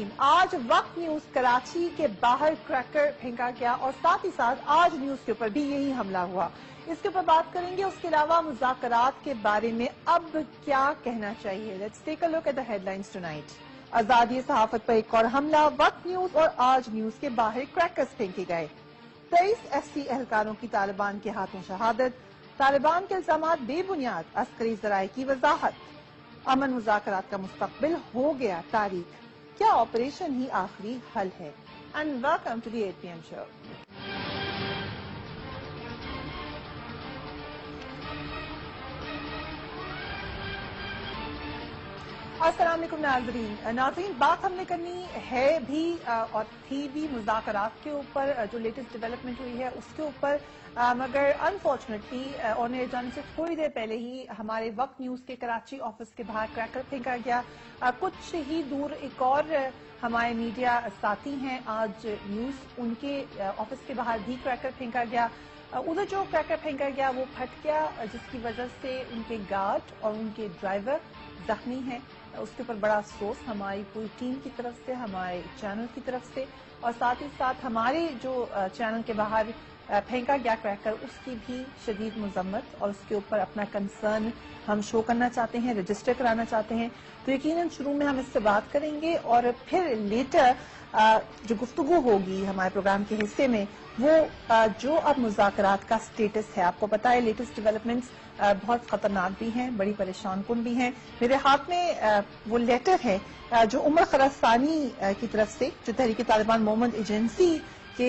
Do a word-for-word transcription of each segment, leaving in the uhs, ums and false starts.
नाज़रीन, आज वक्त न्यूज कराची के बाहर क्रैकर फेंका गया और साथ ही साथ आज न्यूज के ऊपर भी यही हमला हुआ। इसके ऊपर बात करेंगे। उसके अलावा मुज़ाकरात के बारे में अब क्या कहना चाहिए। Let's take a look at the headlines tonight. आजादी सहाफत पर एक और हमला, वक्त न्यूज और आज न्यूज के बाहर क्रैकर्स फेंके गए। तेईस एफ सी एहलकारों की तालिबान के हाथों शहादत, तालिबान के इल्जामात बेबुनियाद, अस्करी ज़राए की वजाहत। अमन मुज़ाकरात का मुस्तकबिल हो गया तारीख, क्या ऑपरेशन ही आखिरी हल है। And welcome to the eight P M show. अस्सलाम वालेकुम नाज़रीन। नाज़रीन, बात हमने करनी है भी और थी भी मुज़ाकरात के ऊपर, जो लेटेस्ट डेवलपमेंट हुई है उसके ऊपर, मगर अनफॉर्चुनेटली ऑन एयर जाने से थोड़ी देर पहले ही हमारे वक्त न्यूज के कराची ऑफिस के बाहर क्रैकर फेंका गया। कुछ ही दूर एक और हमारे मीडिया साथी हैं आज न्यूज, उनके ऑफिस के बाहर भी क्रैकर फेंका गया। उधर जो क्रैकर फेंका गया वो फट गया, जिसकी वजह से उनके गार्ड और उनके ड्राइवर जख्मी हैं। उसके ऊपर बड़ा अफसोस हमारी पूरी टीम की तरफ से, हमारे चैनल की तरफ से, और साथ ही साथ हमारे जो चैनल के बाहर फेंका गया क्रैकर उसकी भी शदीद मजम्मत, और उसके ऊपर अपना कंसर्न हम शो करना चाहते हैं, रजिस्टर कराना चाहते हैं। तो यकीनन शुरू में हम इससे बात करेंगे और फिर लेटर जो गुफ्तगू होगी हमारे प्रोग्राम के हिस्से में वो जो अब मुज़ाकरात का स्टेटस है। आपको पता है लेटेस्ट डेवलपमेंट्स बहुत खतरनाक भी हैं, बड़ी परेशान कुन भी हैं। मेरे हाथ में वो लेटर है जो उमर खरासानी की तरफ से, जो तहरीक तालिबान मोहम्मद एजेंसी के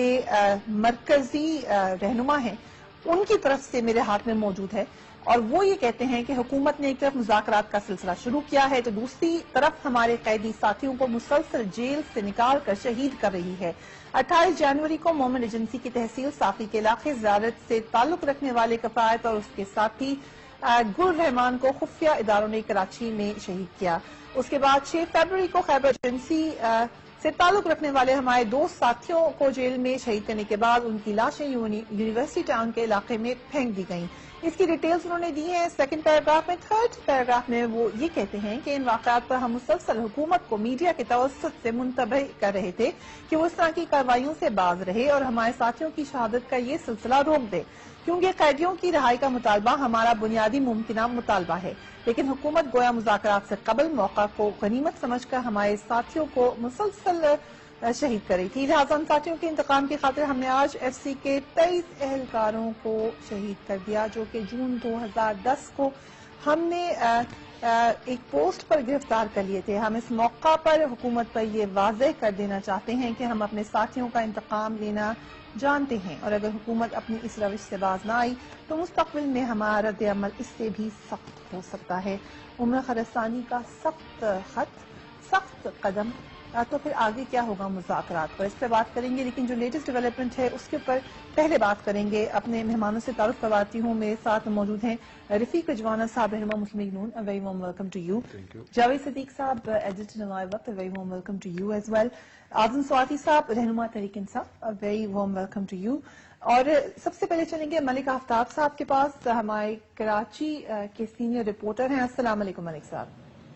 मरकजी रहनुमा हैं, उनकी तरफ से मेरे हाथ में मौजूद है। और वो ये कहते हैं कि हुकूमत ने एक तरफ मुज़ाकरात का सिलसिला शुरू किया है तो दूसरी तरफ हमारे कैदी साथियों को मुसलसल जेल से निकाल कर शहीद कर रही है। अट्ठाईस जनवरी को मोहम्मद एजेंसी की तहसील साफी के इलाके ज़ियारत से ताल्लुक रखने वाले कफायत और उसके साथी गुल रहमान को खुफिया इदारों ने कराची में शहीद किया। उसके बाद छह फरवरी को खैबर एजेंसी से ताल्लुक रखने वाले हमारे दो साथियों को जेल में शहीद करने के बाद उनकी लाशें यूनिवर्सिटी टाउन के इलाके में फेंक दी गईं। इसकी डिटेल्स उन्होंने दी हैं सेकंड पैराग्राफ में। थर्ड पैराग्राफ में वो ये कहते हैं कि इन वाक़यात पर हम मुसलसल हुकूमत को मीडिया के तवस्सुत से मुंतबह कर रहे थे कि वो इस तरह की कार्रवाइयों से बाज रहे और हमारे साथियों की शहादत का ये सिलसिला रोक दे, क्योंकि कैदियों की रिहाई का मुतालबा हमारा बुनियादी मुमकिना मुतालबा है। लेकिन हुकूमत गोया मुज़ाकरात से कबल मौका को गनीमत समझकर हमारे साथियों को मुसलसल शहीद कर रही थी। लिहाजा साथियों के इंतकाम की खातिर हमने आज एफ सी के तेईस एहलकारों को शहीद कर दिया, जो कि जून दो हजार दस को हमने आ, आ, एक पोस्ट पर गिरफ्तार कर लिए थे। हम इस मौका पर हुकूमत पर यह वाज़ेह कर देना चाहते हैं कि हम अपने साथियों का इंतकाम लेना जानते हैं, और अगर हुकूमत अपनी इस रविश से बाज ना आई तो मुस्तकबिल में हमारा रद्द अमल इससे भी सख्त हो सकता है। उमर खरासानी का सख्त खत, सख्त कदम, तो फिर आगे क्या होगा मुज़ाकरात पर, इस पर बात करेंगे। लेकिन जो लेटेस्ट डेवलपमेंट है उसके ऊपर पहले बात करेंगे। अपने मेहमानों से तारुफ करवाती हूँ। मेरे साथ मौजूद हैं रफीक रिजवाना साहब, रहनुमा मुस्लिम नून, a very warm welcome to you. Javed Sadiq साहब, editor Nawa-e Waqt, a very warm welcome to you as well. Azam Swati साहब, रहनुमा Tehreek Insaf, a very warm welcome to you. और सबसे पहले चलेंगे मलिक आफ्ताब साहब के पास, हमारे कराची के सीनियर रिपोर्टर हैं। अस्सलाम वालेकुम मलिक साहब।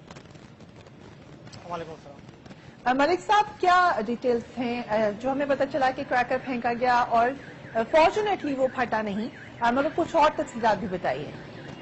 मलिक साहब, क्या डिटेल्स हैं? जो हमें पता चला कि क्रैकर फेंका गया और फॉर्चुनेटली वो फटा नहीं, मगर कुछ और तफसीलात भी बताइए।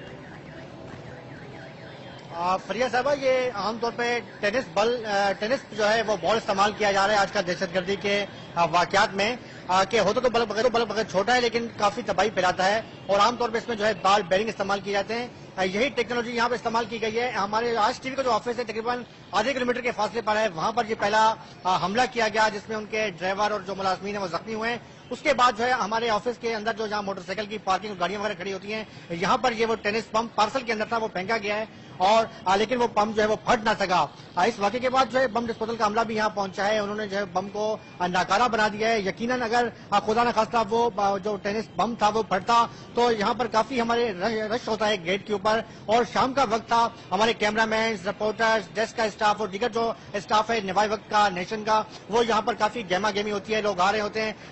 फरिया साहबा, ये आमतौर पे टेनिस बल टेनिस जो है वो बॉल इस्तेमाल किया जा रहा है आजकल दहशतगर्दी के वाकयात में, कि होता तो बल्ब बगैर बल्ब बगैर छोटा है लेकिन काफी तबाही फैलाता है, और आमतौर पे इसमें जो है बाल बेरिंग इस्तेमाल किए जाते हैं। यही टेक्नोलॉजी यहाँ पे इस्तेमाल की गई है। हमारे आज टीवी का जो ऑफिस है तकरीबन आधे किलोमीटर के फासले पर है, वहां पर ये पहला हमला किया गया जिसमें उनके ड्राइवर और जो मुलाजमीन है वो जख्मी हुए हैं। उसके बाद जो है हमारे ऑफिस के अंदर जो जहाँ मोटरसाइकिल की पार्किंग और गाड़ियां वगैरह खड़ी होती हैं, यहाँ पर ये वो टेनिस पंप पार्सल के अंदर था वो फेंका गया है, और आ, लेकिन वो बम जो है वो फट ना सका। आ, इस वाक़े के बाद जो है बम डिस्पोजल का अमला भी यहाँ पहुंचा है, उन्होंने जो है बम को नाकारा बना दिया है। यकीनन अगर खुदा न खास्ता वो जो टेनिस बम था वो फटता तो यहाँ पर काफी हमारे रश होता है गेट के ऊपर, और शाम का वक्त था। हमारे कैमरामैन, रिपोर्टर्स, डेस्क का स्टाफ और दीगर जो स्टाफ है नवाई वक्त का, नेशन का, वो यहाँ पर काफी गहमा गहमी होती है। लोग आ रहे होते हैं, शिफ्ट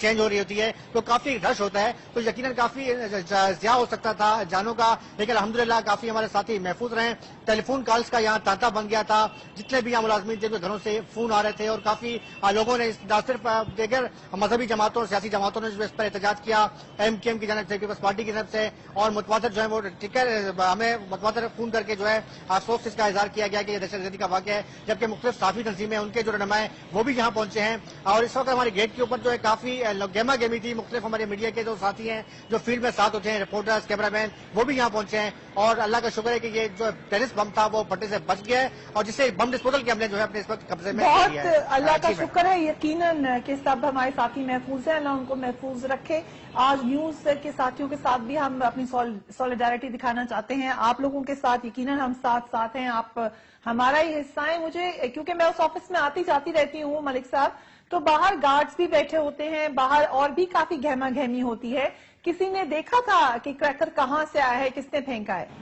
چینج ہو رہی ہوتی ہے تو کافی رش ہوتا ہے، تو یقیناً کافی ضیاع ہو سکتا تھا جانوں کا، لیکن الحمدللہ کافی ہمارے ساتھی محفوظ رہے۔ ٹیلی فون کالز کا یہاں تانتا بن گیا تھا، جتنے بھی یہاں ملازمین جن کے گھروں سے فون آ رہے تھے، اور کافی لوگوں نے نہ صرف دیگر مذہبی جماعتوں اور سیاسی جماعتوں نے اس پر احتجاج کیا، ایم کیو ایم کی جانب سے، پیپلز پارٹی کی جانب سے، اور متواتر جو ہے وہ ٹکر ہمیں متواتر فون کر کے جو ہے افسوس اس کا اظہار کیا گیا کہ یہ دہشت گردی کا واقعہ ہے، جبکہ مختلف صحافی تنظیمیں ان کے جو رہنما ہیں وہ بھی یہاں پہنچے ہیں، اور اس وقت ہمارے گیٹ کے اوپر جو ہے کافی گہما گہمی تھی، مختلف ہمارے میڈیا کے جو ساتھی ہیں جو فیلڈ میں ساتھ ہوتے ہیں، رپورٹرز، کیمرہ مین، وہ بھی یہاں پہنچے ہیں، اور اللہ کا شکر ہے کہ یہ جو ٹینس بم تھا وہ پھٹنے سے بچ گیا ہے، اور جس سے بم ڈسپوزل کے عملے جو ہے اپنے اس وقت قبضے میں لے لیا ہے۔ بہت اللہ کا شکر ہے یقیناً کہ سب ہمارے ساتھی محفوظ ہیں، اللہ ان کو محفوظ رکھے۔ آج نیوز کے ساتھیوں کے ساتھ بھی ہم اپنی سولیڈیرٹی دکھانا چاہتے ہیں، آپ لوگوں کے ساتھ یقیناً ہم ساتھ ساتھ ہیں، آپ ہمارا ہی حصہ ہیں۔ مجھے کیونکہ میں اس آفس میں آتی جاتی رہتی ہوں ملک صاحب، تو باہر گارڈز بھی بیٹھے ہوتے ہیں، باہر اور بھی کافی گہما گہمی ہوتی ہے۔ کسی نے دیکھا تھا کہ کریکر کہاں سے آیا ہے، کس نے پھینکا ہے؟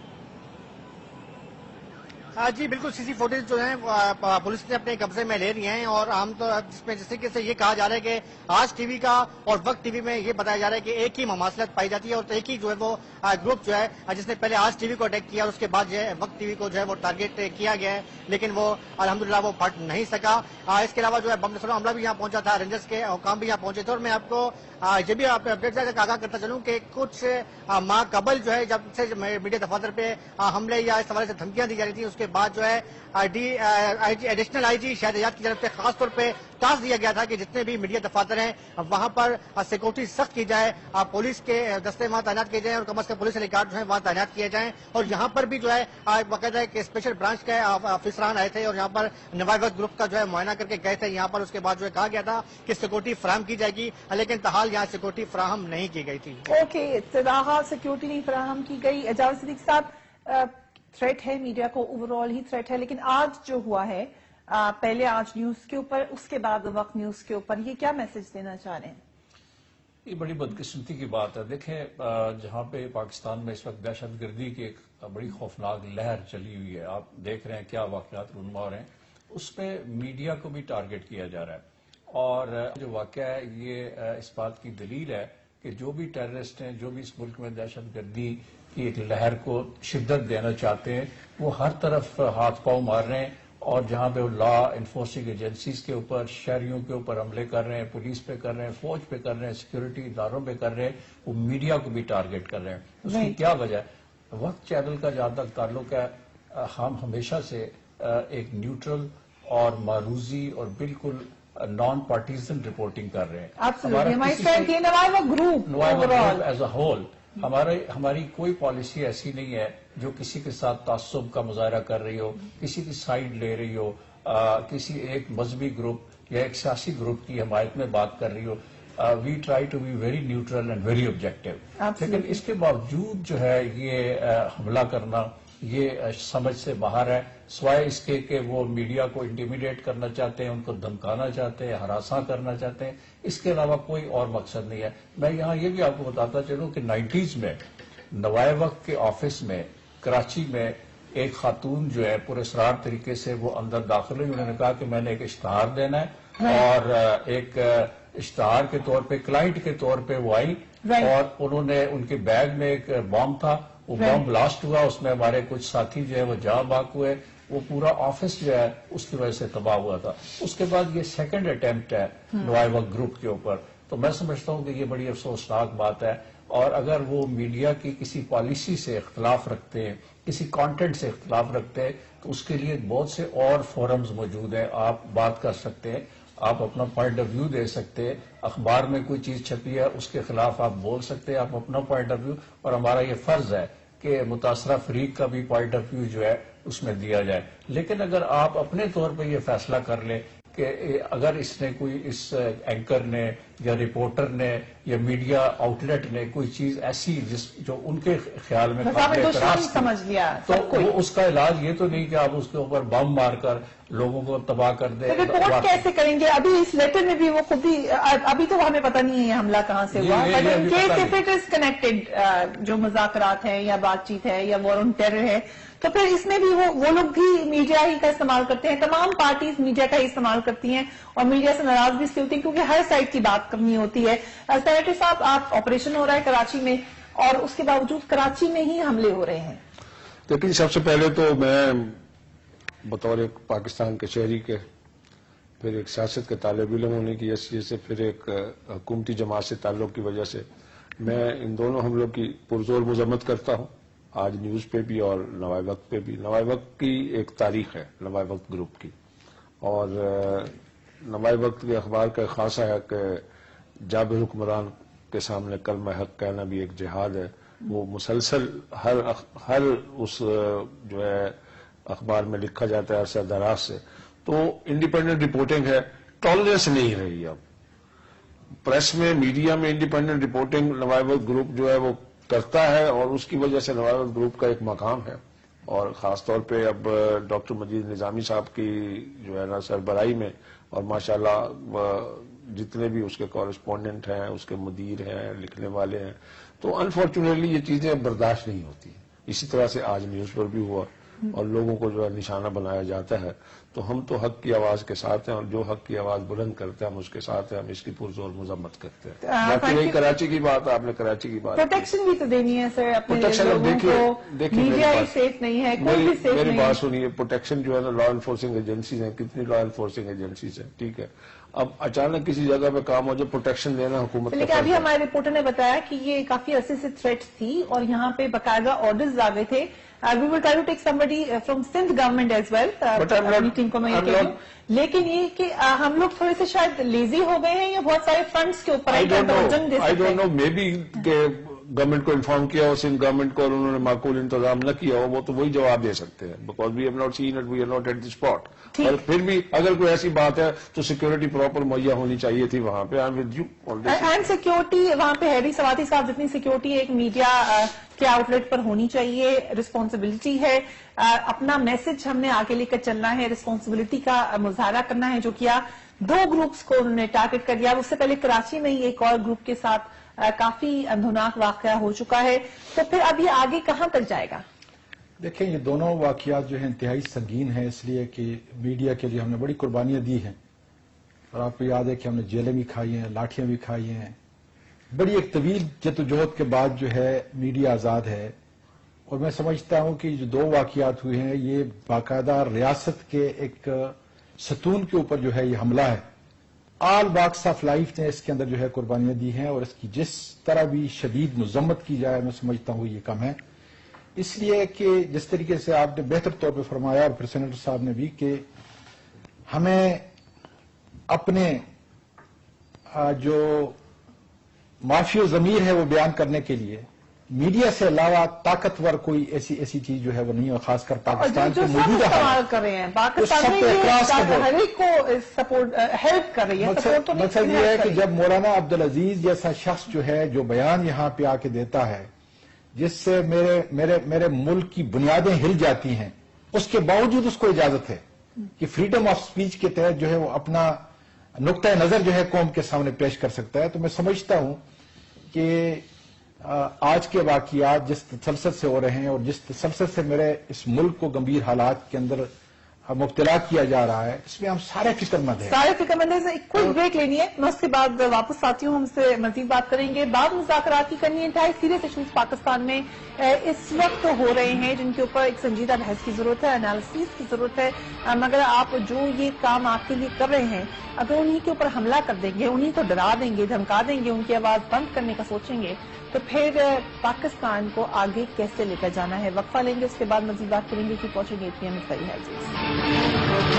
جی بالکل، سی سی فوٹیج جو ہیں پولیس نے اپنے قبضے میں لے لی ہیں، اور عام طور جس میں جس طریقے سے یہ کہا جا رہا ہے کہ آج ٹی وی کا اور وقت ٹی وی میں یہ بتایا جا رہا ہے کہ ایک ہی مماثلت پائی جاتی ہے، اور ایک ہی جو ہے وہ گروپ جو ہے جس نے پہلے آج ٹی وی کو اٹیک کیا اور اس کے بعد جو ہے وقت ٹی وی کو جو ہے وہ ٹارگیٹ کیا گیا ہے، لیکن وہ الحمدللہ وہ پھٹ نہیں سکا۔ اس کے علاوہ جو ہے بم نسل عملہ بھی یہاں پہنچا تھا، رینجرز کے حکام بھی یہاں پہنچے تھے، اور میں آپ کو یہ بھی اپڈیٹ آگاہ کرتا چلوں کہ کچھ ماہ قبل جو ہے جب سے میڈیا دفاتر پہ حملے یا اس حوالے سے دھمکیاں دی جا رہی تھیں، اس کے بعد جو ہے ایڈیشنل آئی جی شاہد ایجاد کی جانب سے خاص طور پہ ٹاسک دیا گیا تھا کہ جتنے بھی میڈیا دفاتر ہیں وہاں پر سیکورٹی سخت کی جائے، پولیس کے دستے وہاں تعینات کیے جائیں، اور کم از کم پولیس اہلکار جو ہیں وہاں تعینات کیے جائیں، اور یہاں پر بھی جو ہے باقاعدہ ایک اسپیشل برانچ کے افسران آئے تھے اور یہاں پر نوائے وقت گروپ کا جو ہے معائنہ کر کے گئے تھے یہاں پر۔ اس کے بعد جو ہے کہا گیا تھا کہ سیکورٹی فراہم کی جائے گی، لیکن تاحال یہاں سیکورٹی فراہم نہیں کی گئی تھی۔ اوکے، اتراحا سیکورٹی نہیں فراہم کی گئی۔ جاوید صدیق صاحب، تھریٹ ہے میڈیا کو، اوورآل ہی تھریٹ ہے، لیکن آج جو ہوا ہے، پہلے آج نیوز کے اوپر، اس کے بعد وقت نیوز کے اوپر، یہ کیا میسج دینا چاہ رہے ہیں؟ یہ بڑی بدقسمتی کی بات ہے۔ دیکھیں، جہاں پہ پاکستان میں اس وقت دہشت گردی کی ایک بڑی خوفناک لہر چلی ہوئی ہے، آپ دیکھ رہے ہیں کیا واقعات رونما ہو رہے ہیں، اس پہ میڈیا کو بھی ٹارگٹ کیا جا رہا ہے، اور جو واقعہ ہے یہ اس بات کی دلیل ہے کہ جو بھی ٹیررسٹ ہیں، جو بھی اس ملک میں دہشت گردی کی ایک لہر کو شدت دینا چاہتے ہیں، وہ ہر طرف ہاتھ پاؤں مار رہے ہیں، اور جہاں پہ وہ لا انفورسنگ ایجنسیز کے اوپر، شہریوں کے اوپر حملے کر رہے ہیں، پولیس پہ کر رہے ہیں، فوج پہ کر رہے ہیں، سیکورٹی اداروں پہ کر رہے ہیں، وہ میڈیا کو بھی ٹارگٹ کر رہے ہیں۔ اس کی کیا وجہ ہے؟ وقت چینل کا جہاں تک تعلق ہے، ہم ہمیشہ سے ایک نیوٹرل اور معروضی اور بالکل نان پارٹیزن رپورٹنگ کر رہے ہیں۔ ایز اے ہول ہماری کوئی پالیسی ایسی نہیں ہے جو کسی کے ساتھ تعصب کا مظاہرہ کر رہی ہو، کسی کی سائیڈ لے رہی ہو، کسی ایک مذہبی گروپ یا ایک سیاسی گروپ کی حمایت میں بات کر رہی ہو۔ We try to be very neutral and very objective, لیکن اس کے باوجود جو ہے یہ حملہ کرنا یہ سمجھ سے باہر ہے، سوائے اس کے کہ وہ میڈیا کو انٹیمیڈیٹ کرنا چاہتے ہیں، ان کو دھمکانا چاہتے ہیں، ہراساں کرنا چاہتے ہیں، اس کے علاوہ کوئی اور مقصد نہیں ہے۔ میں یہاں یہ بھی آپ کو بتاتا چلوں کہ نائنٹیز میں نوائے وقت کے آفس میں کراچی میں ایک خاتون جو ہے پراسرار طریقے سے وہ اندر داخل ہوئی، انہوں نے کہا کہ میں نے ایک اشتہار دینا ہے، اور ایک اشتہار کے طور پہ کلائنٹ کے طور پہ وہ آئی، اور انہوں نے ان کے بیگ میں ایک بام تھا، وہ بام بلاسٹ ہوا، اس میں ہمارے کچھ ساتھی جو ہے وہ جاں باک ہوئے، وہ پورا آفس جو ہے اس کی وجہ سے تباہ ہوا تھا۔ اس کے بعد یہ سیکنڈ اٹیمپٹ ہے نوائے وقت گروپ کے اوپر، تو میں سمجھتا ہوں کہ یہ بڑی افسوسناک بات ہے، اور اگر وہ میڈیا کی کسی پالیسی سے اختلاف رکھتے ہیں، کسی کانٹینٹ سے اختلاف رکھتے ہیں، تو اس کے لیے بہت سے اور فورمز موجود ہیں، آپ بات کر سکتے ہیں، آپ اپنا پوائنٹ آف ویو دے سکتے ہیں، اخبار میں کوئی چیز چھپی ہے اس کے خلاف آپ بول سکتے ہیں، آپ اپنا پوائنٹ آف ویو، اور ہمارا یہ فرض ہے کہ متاثرہ فریق کا بھی پوائنٹ آف ویو جو ہے اس میں دیا جائے۔ لیکن اگر آپ اپنے طور پہ یہ فیصلہ کر لیں کہ اگر اس نے کوئی اس اینکر نے یا رپورٹر نے یا میڈیا آؤٹ لیٹ نے کوئی چیز ایسی جس جو ان کے خیال میں قابل اعتراض سمجھ لیا، تو وہ اس کا علاج یہ تو نہیں کہ آپ اس کے اوپر بم مار کر لوگوں کو تباہ کر دیں۔ رپورٹ کیسے کریں گے؟ ابھی اس لیٹر میں بھی وہ خود ہی، ابھی تو ہمیں پتہ نہیں ہے یہ حملہ کہاں سے ہوا، but in case if it is connected جو مذاکرات ہیں یا بات چیت ہے یا وار آن ٹیرر ہے، تو پھر اس میں بھی وہ وہ لوگ بھی میڈیا ہی کا استعمال کرتے ہیں، تمام پارٹیز میڈیا کا ہی استعمال کرتی ہیں، اور میڈیا سے ناراض بھی اس لیے ہوتی ہیں کیونکہ ہر سائڈ کی بات بات کرنی ہوتی ہے. سینیٹر صاحب، آپ آپریشن ہو رہا ہے کراچی میں اور اس کے باوجود کراچی میں ہی حملے ہو رہے ہیں. لیکن سب سے پہلے تو میں بطور ایک پاکستان کے شہری کے، پھر ایک سیاست کے طالب علم ہونے کی حیثیت سے، پھر ایک حکومتی جماعت سے تعلق کی وجہ سے میں ان دونوں حملوں کی پرزور مذمت کرتا ہوں، آج نیوز پہ بھی اور نوائے وقت پہ بھی. نوائے وقت کی ایک تاریخ ہے، نوائے وقت گروپ کی، اور نوائے وقت کے اخبار کا خاصہ ہے کہ جابر حکمران کے سامنے کلمہ حق کہنا بھی ایک جہاد ہے. وہ مسلسل ہر ہر اس جو ہے اخبار میں لکھا جاتا ہے عرصہ دراز سے. تو انڈیپینڈنٹ رپورٹنگ ہے، ٹالرنس نہیں رہی. اب پریس میں، میڈیا میں انڈیپینڈنٹ رپورٹنگ نوائے وقت گروپ جو ہے وہ کرتا ہے، اور اس کی وجہ سے نوائے وقت گروپ کا ایک مقام ہے. اور خاص طور پہ اب ڈاکٹر مجید نظامی صاحب کی جو ہے نا سربراہی میں، اور ماشاءاللہ جتنے بھی اس کے کورسپونڈنٹ ہیں، اس کے مدیر ہیں، لکھنے والے ہیں، تو انفارچونیٹلی یہ چیزیں برداشت نہیں ہوتی. اسی طرح سے آج نیوز پر بھی ہوا اور لوگوں کو جو ہے نشانہ بنایا جاتا ہے. تو ہم تو حق کی آواز کے ساتھ ہیں، اور جو حق کی آواز بلند کرتے ہیں ہم اس کے ساتھ ہیں. ہم اس کی پرزور مذمت کرتے ہیں. باقی رہی کراچی کی بات، آپ نے کراچی کی بات، پروٹیکشن بھی تو دینی ہے سر اپنے لوگوں کو. دیکھیے میڈیا ہی سیف نہیں ہے، کوئی بھی سیف نہیں ہے. میری بات سنیے، پروٹیکشن جو ہے نا لا انفورسنگ ایجنسیز ہیں، کتنی لا انفورسنگ ایجنسیز ہیں، ٹھیک ہے. اب اچانک کسی جگہ پہ کام ہو جائے، پروٹیکشن دینا حکومت کا. لیکن ابھی ہمارے رپورٹر نے بتایا کہ یہ کافی عرصے سے تھریٹ تھی اور یہاں پہ باقاعدہ آرڈرز آ گئے تھے. We will try to take somebody from Sindh government as well. اپنی ٹیم کو میں یہ کہہ دوں، لیکن یہ کہ ہم لوگ تھوڑے سے شاید لیزی ہو گئے ہیں یا بہت سارے فرنٹس کے اوپر I don't know, maybe کہ گورنمنٹ کو انفارم کیا ہو، سندھ گورنمنٹ کو، اور انہوں نے معقول انتظام نہ کیا ہو. وہ تو وہی جواب دے سکتے ہیں، because we have not seen it, we are not at the spot. اور پھر بھی اگر کوئی ایسی بات ہے تو سیکورٹی پراپر مہیا ہونی چاہیے تھی وہاں پہ. I am with you on this. And security وہاں پہ ہے بھی سواتی صاحب، جتنی سیکورٹی ایک میڈیا کے آؤٹ لیٹ پر ہونی چاہیے. رسپانسبلٹی ہے، اپنا میسج ہم نے آگے لے کر چلنا ہے، رسپانسبلٹی کا مظاہرہ کرنا ہے. جو کیا دو گروپس کو انہوں نے ٹارگٹ کر دیا. اس سے پہلے کراچی میں ہی ایک اور گروپ کے ساتھ کافی اندھوناک واقعہ ہو چکا ہے. تو پھر اب یہ آگے کہاں تک جائے گا؟ دیکھیں، یہ دونوں واقعات جو ہیں انتہائی سنگین ہیں، اس لیے کہ میڈیا کے لیے ہم نے بڑی قربانیاں دی ہیں. اور آپ کو یاد ہے کہ ہم نے جیلیں بھی کھائی ہیں، لاٹھیاں بھی کھائی ہیں. بڑی ایک طویل جدوجہد کے بعد جو ہے میڈیا آزاد ہے. اور میں سمجھتا ہوں کہ جو دو واقعات ہوئے ہیں یہ باقاعدہ ریاست کے ایک ستون کے اوپر جو ہے یہ حملہ ہے. آل واکس آف لائف نے اس کے اندر جو ہے قربانیاں دی ہیں، اور اس کی جس طرح بھی شدید مذمت کی جائے میں سمجھتا ہوں یہ کم ہے. اس لیے کہ جس طریقے سے آپ نے بہتر طور پہ فرمایا، اور پھر سینیٹر صاحب نے بھی، کہ ہمیں اپنے جو معافی و ضمیر ہے وہ بیان کرنے کے لیے میڈیا سے علاوہ طاقتور کوئی ایسی ایسی چیز جو ہے وہ نہیں، اور خاص کر پاکستان کے موجودہ استعمال کر رہے ہیں. پاکستان ہر ایک کو سپورٹ ہیلپ کر رہی ہے. مقصد یہ ہے کہ جب مولانا عبدالعزیز جیسا شخص جو ہے جو بیان یہاں پہ آ کے دیتا ہے جس سے میرے میرے میرے ملک کی بنیادیں ہل جاتی ہیں، اس کے باوجود اس کو اجازت ہے کہ فریڈم آف سپیچ کے تحت جو ہے وہ اپنا نقطۂ نظر جو ہے قوم کے سامنے پیش کر سکتا ہے. تو میں سمجھتا ہوں کہ آج کے واقعات جس تسلسل سے ہو رہے ہیں اور جس تسلسل سے میرے اس ملک کو گمبھیر حالات کے اندر مبتلا کیا جا رہا ہے، اس میں ہم سارے فکر مند ہیں. سارے فکر مند ہیں. ایک کوئی بریک لینی ہے، میں اس کے بعد واپس آتی ہوں، ہم سے مزید بات کریں گے. بعض مذاکرات کی کرنی ہے. انتہائی سیریس ایشوز پاکستان میں اس وقت ہو رہے ہیں جن کے اوپر ایک سنجیدہ بحث کی ضرورت ہے، انالیسس کی ضرورت ہے. مگر آپ جو یہ کام آپ کے لیے کر رہے ہیں، اگر انہی کے اوپر حملہ کر دیں گے، انہی کو ڈرا دیں گے، دھمکا دیں گے، ان کی آواز بند کرنے کا سوچیں گے، تو پھر پاکستان کو آگے کیسے لے کر جانا ہے؟ وقفہ لیں گے، اس کے بعد مزید بات کریں گے کہ پہنچیں گے پی ایم صحیح ہے جی.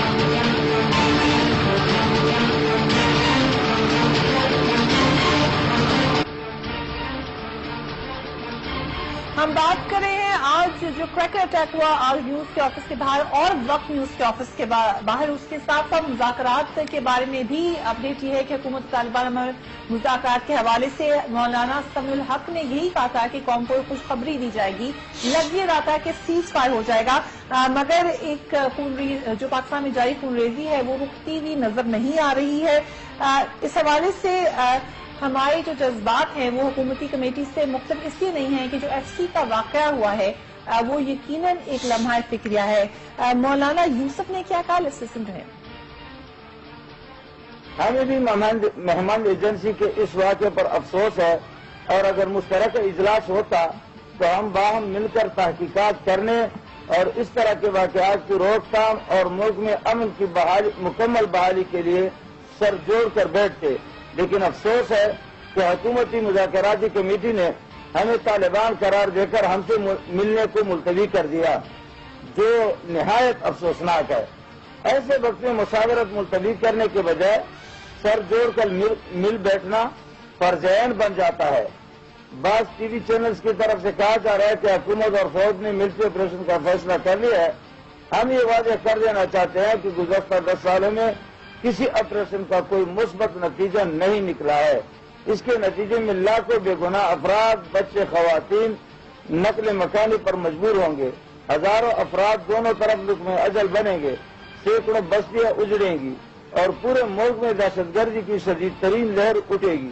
ہم بات کر رہے ہیں آج جو کریکر اٹیک ہوا آج نیوز کے آفس کے باہر اور وقت نیوز کے آفس کے باہر، اس کے ساتھ ساتھ مذاکرات کے بارے میں بھی اپڈیٹ یہ ہے کہ حکومت طالبان میں مذاکرات کے حوالے سے مولانا سمیع الحق نے یہی کہا تھا کہ قوم کو خوشخبری دی جائے گی. لگ یہ رہا تھا کہ سیز فائر ہو جائے گا، مگر ایک خون جو پاکستان میں جاری خون ریزی ہے وہ رکتی ہوئی نظر نہیں آ رہی ہے. اس حوالے سے ہمارے جو جذبات ہیں وہ حکومتی کمیٹی سے مختلف اس لیے نہیں ہیں کہ جو ایف سی کا واقعہ ہوا ہے وہ یقیناً ایک لمحہ فکریہ ہے. مولانا یوسف نے کیا کہا، اس سے سن رہے ہیں. ہمیں بھی مہمان ایجنسی کے اس واقعے پر افسوس ہے، اور اگر مشترکہ اجلاس ہوتا تو ہم باہم مل کر تحقیقات کرنے اور اس طرح کے واقعات کی روک تھام اور ملک میں امن کی بحالی مکمل بحالی کے لیے سر جوڑ کر بیٹھتے، لیکن افسوس ہے کہ حکومتی مذاکراتی کمیٹی نے ہمیں طالبان قرار دے کر ہم سے ملنے کو ملتوی کر دیا، جو نہایت افسوسناک ہے۔ ایسے وقت میں مشاورت ملتوی کرنے کے بجائے سر جوڑ کر مل بیٹھنا فرض عین بن جاتا ہے۔ بعض ٹی وی چینلز کی طرف سے کہا جا رہا ہے کہ حکومت اور فوج نے ملٹری آپریشن کا فیصلہ کر لیا ہے۔ ہم یہ واضح کر دینا چاہتے ہیں کہ گزشتہ دس سالوں میں کسی آپریشن کا کوئی مثبت نتیجہ نہیں نکلا ہے۔ اس کے نتیجے میں لاکھوں بے گناہ افراد، بچے، خواتین نقل مکانی پر مجبور ہوں گے، ہزاروں افراد دونوں طرف لقمہ اجل بنیں گے، سینکڑوں بستیاں اجڑیں گی اور پورے ملک میں دہشت گردی کی شدید ترین لہر اٹھے گی۔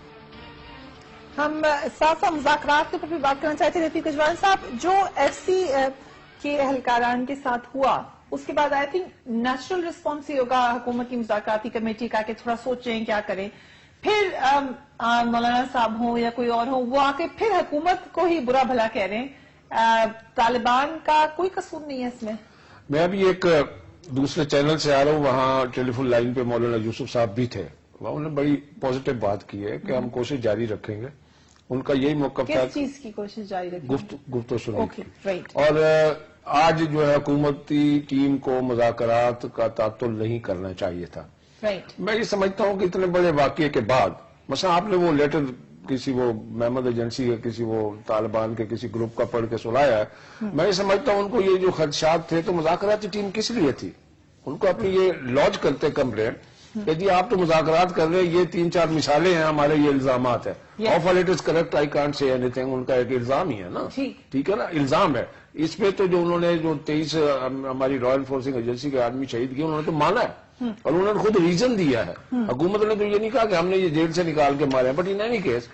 ہم ساتھ ساتھ مذاکرات کے اوپر بھی بات کرنا چاہتے ہیں رفیق اجوان صاحب، جو ایف سی کے اہلکاران کے ساتھ ہوا اس کے بعد آئی تھنک نیچرل رسپانس ہی ہوگا حکومت کی مذاکراتی کمیٹی کا کہ تھوڑا سوچیں کیا کریں، پھر مولانا صاحب ہوں یا کوئی اور ہو وہ آ کے پھر حکومت کو ہی برا بھلا کہہ رہے ہیں، طالبان کا کوئی قصور نہیں ہے اس میں۔ میں ابھی ایک دوسرے چینل سے آ رہا ہوں، وہاں ٹیلی فون لائن پہ مولانا یوسف صاحب بھی تھے، انہوں نے بڑی پازیٹو بات کی ہے کہ ہم کوشش جاری رکھیں گے، ان کا یہی موقف تھا۔ کس چیز کی کوشش جاری رکھیں؟ گفتگو سننے کی۔ رائٹ۔ اور آج جو ہے حکومتی ٹیم کو مذاکرات کا تعطل نہیں کرنا چاہیے تھا۔ رائٹ۔ میں یہ سمجھتا ہوں کہ اتنے بڑے واقعے کے بعد مثلا آپ نے وہ لیٹر کسی وہ محمد ایجنسی یا کسی وہ طالبان کے کسی گروپ کا پڑھ کے سنایا ہے، میں یہ سمجھتا ہوں ان کو یہ جو خدشات تھے تو مذاکراتی ٹیم کس لیے تھی؟ ان کو اپنی یہ لانچ کرتے کمپلین کہ جی آپ تو مذاکرات کر رہے ہیں، یہ تین چار مثالیں ہیں ہمارے، یہ الزامات ہیں۔ Of all it is correct, I can't say anything, ان کا ایک الزام ہی ہے نا، ٹھیک ہے نا، الزام ہے اس پہ۔ تو جو انہوں نے جو تیئیس ہماری رائل فورسنگ ایجنسی کے آدمی شہید کیے انہوں نے تو مانا ہے اور انہوں نے خود ریزن دیا ہے۔ حکومت نے تو یہ نہیں کہا کہ ہم نے یہ جیل سے نکال کے مارے ہیں، بٹ ان اینی کیس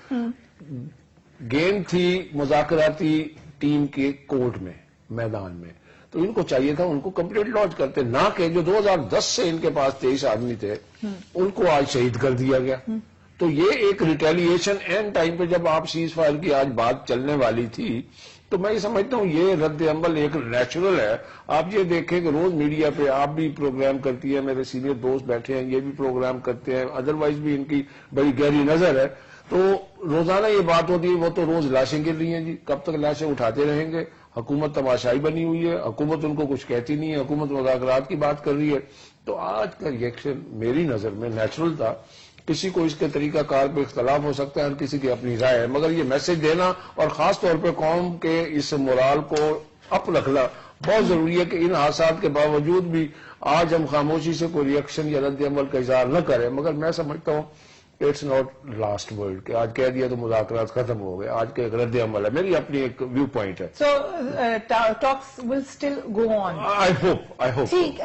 گیم تھی مذاکراتی ٹیم کے کورٹ میں، میدان میں، تو ان کو چاہیے تھا ان کو کمپلیٹ لانچ کرتے، نہ کہ جو دو ہزار دس سے ان کے پاس تیئیس آدمی تھے ان کو آج شہید کر دیا گیا۔ تو یہ ایک ریٹیلیشن اینڈ ٹائم پہ جب آپ سیز فائر کی آج بات چلنے والی تھی تو میں یہ سمجھتا ہوں یہ رد عمل ایک نیچرل ہے۔ آپ یہ دیکھیں کہ روز میڈیا پہ آپ بھی پروگرام کرتی ہیں، میرے سینئر دوست بیٹھے ہیں یہ بھی پروگرام کرتے ہیں، ادروائز بھی ان کی بڑی گہری نظر ہے، تو روزانہ یہ بات ہوتی ہے وہ تو روز لاشیں گر رہی ہیں جی، کب تک لاشیں اٹھاتے رہیں گے؟ حکومت تماشائی بنی ہوئی ہے، حکومت ان کو کچھ کہتی نہیں ہے، حکومت مذاکرات کی بات کر رہی ہے۔ تو آج کا ریئیکشن میری نظر میں نیچرل تھا۔ کسی کو اس کے طریقہ کار پہ اختلاف ہو سکتا ہے، ہر کسی کی اپنی رائے ہے، مگر یہ میسج دینا اور خاص طور پہ قوم کے اس مورال کو اپ رکھنا بہت ضروری ہے کہ ان حادثات کے باوجود بھی آج ہم خاموشی سے کوئی ریئیکشن یا رد عمل کا اظہار نہ کریں، مگر میں سمجھتا ہوں اٹس ناٹ لاسٹ ورڈ کہ آج کہہ دیا تو مذاکرات ختم ہو گئے، آج کا ایک رد عمل ہے، میری اپنی ایک ویو پوائنٹ ہے۔ So talks will still go on, I hope I hope ٹھیک۔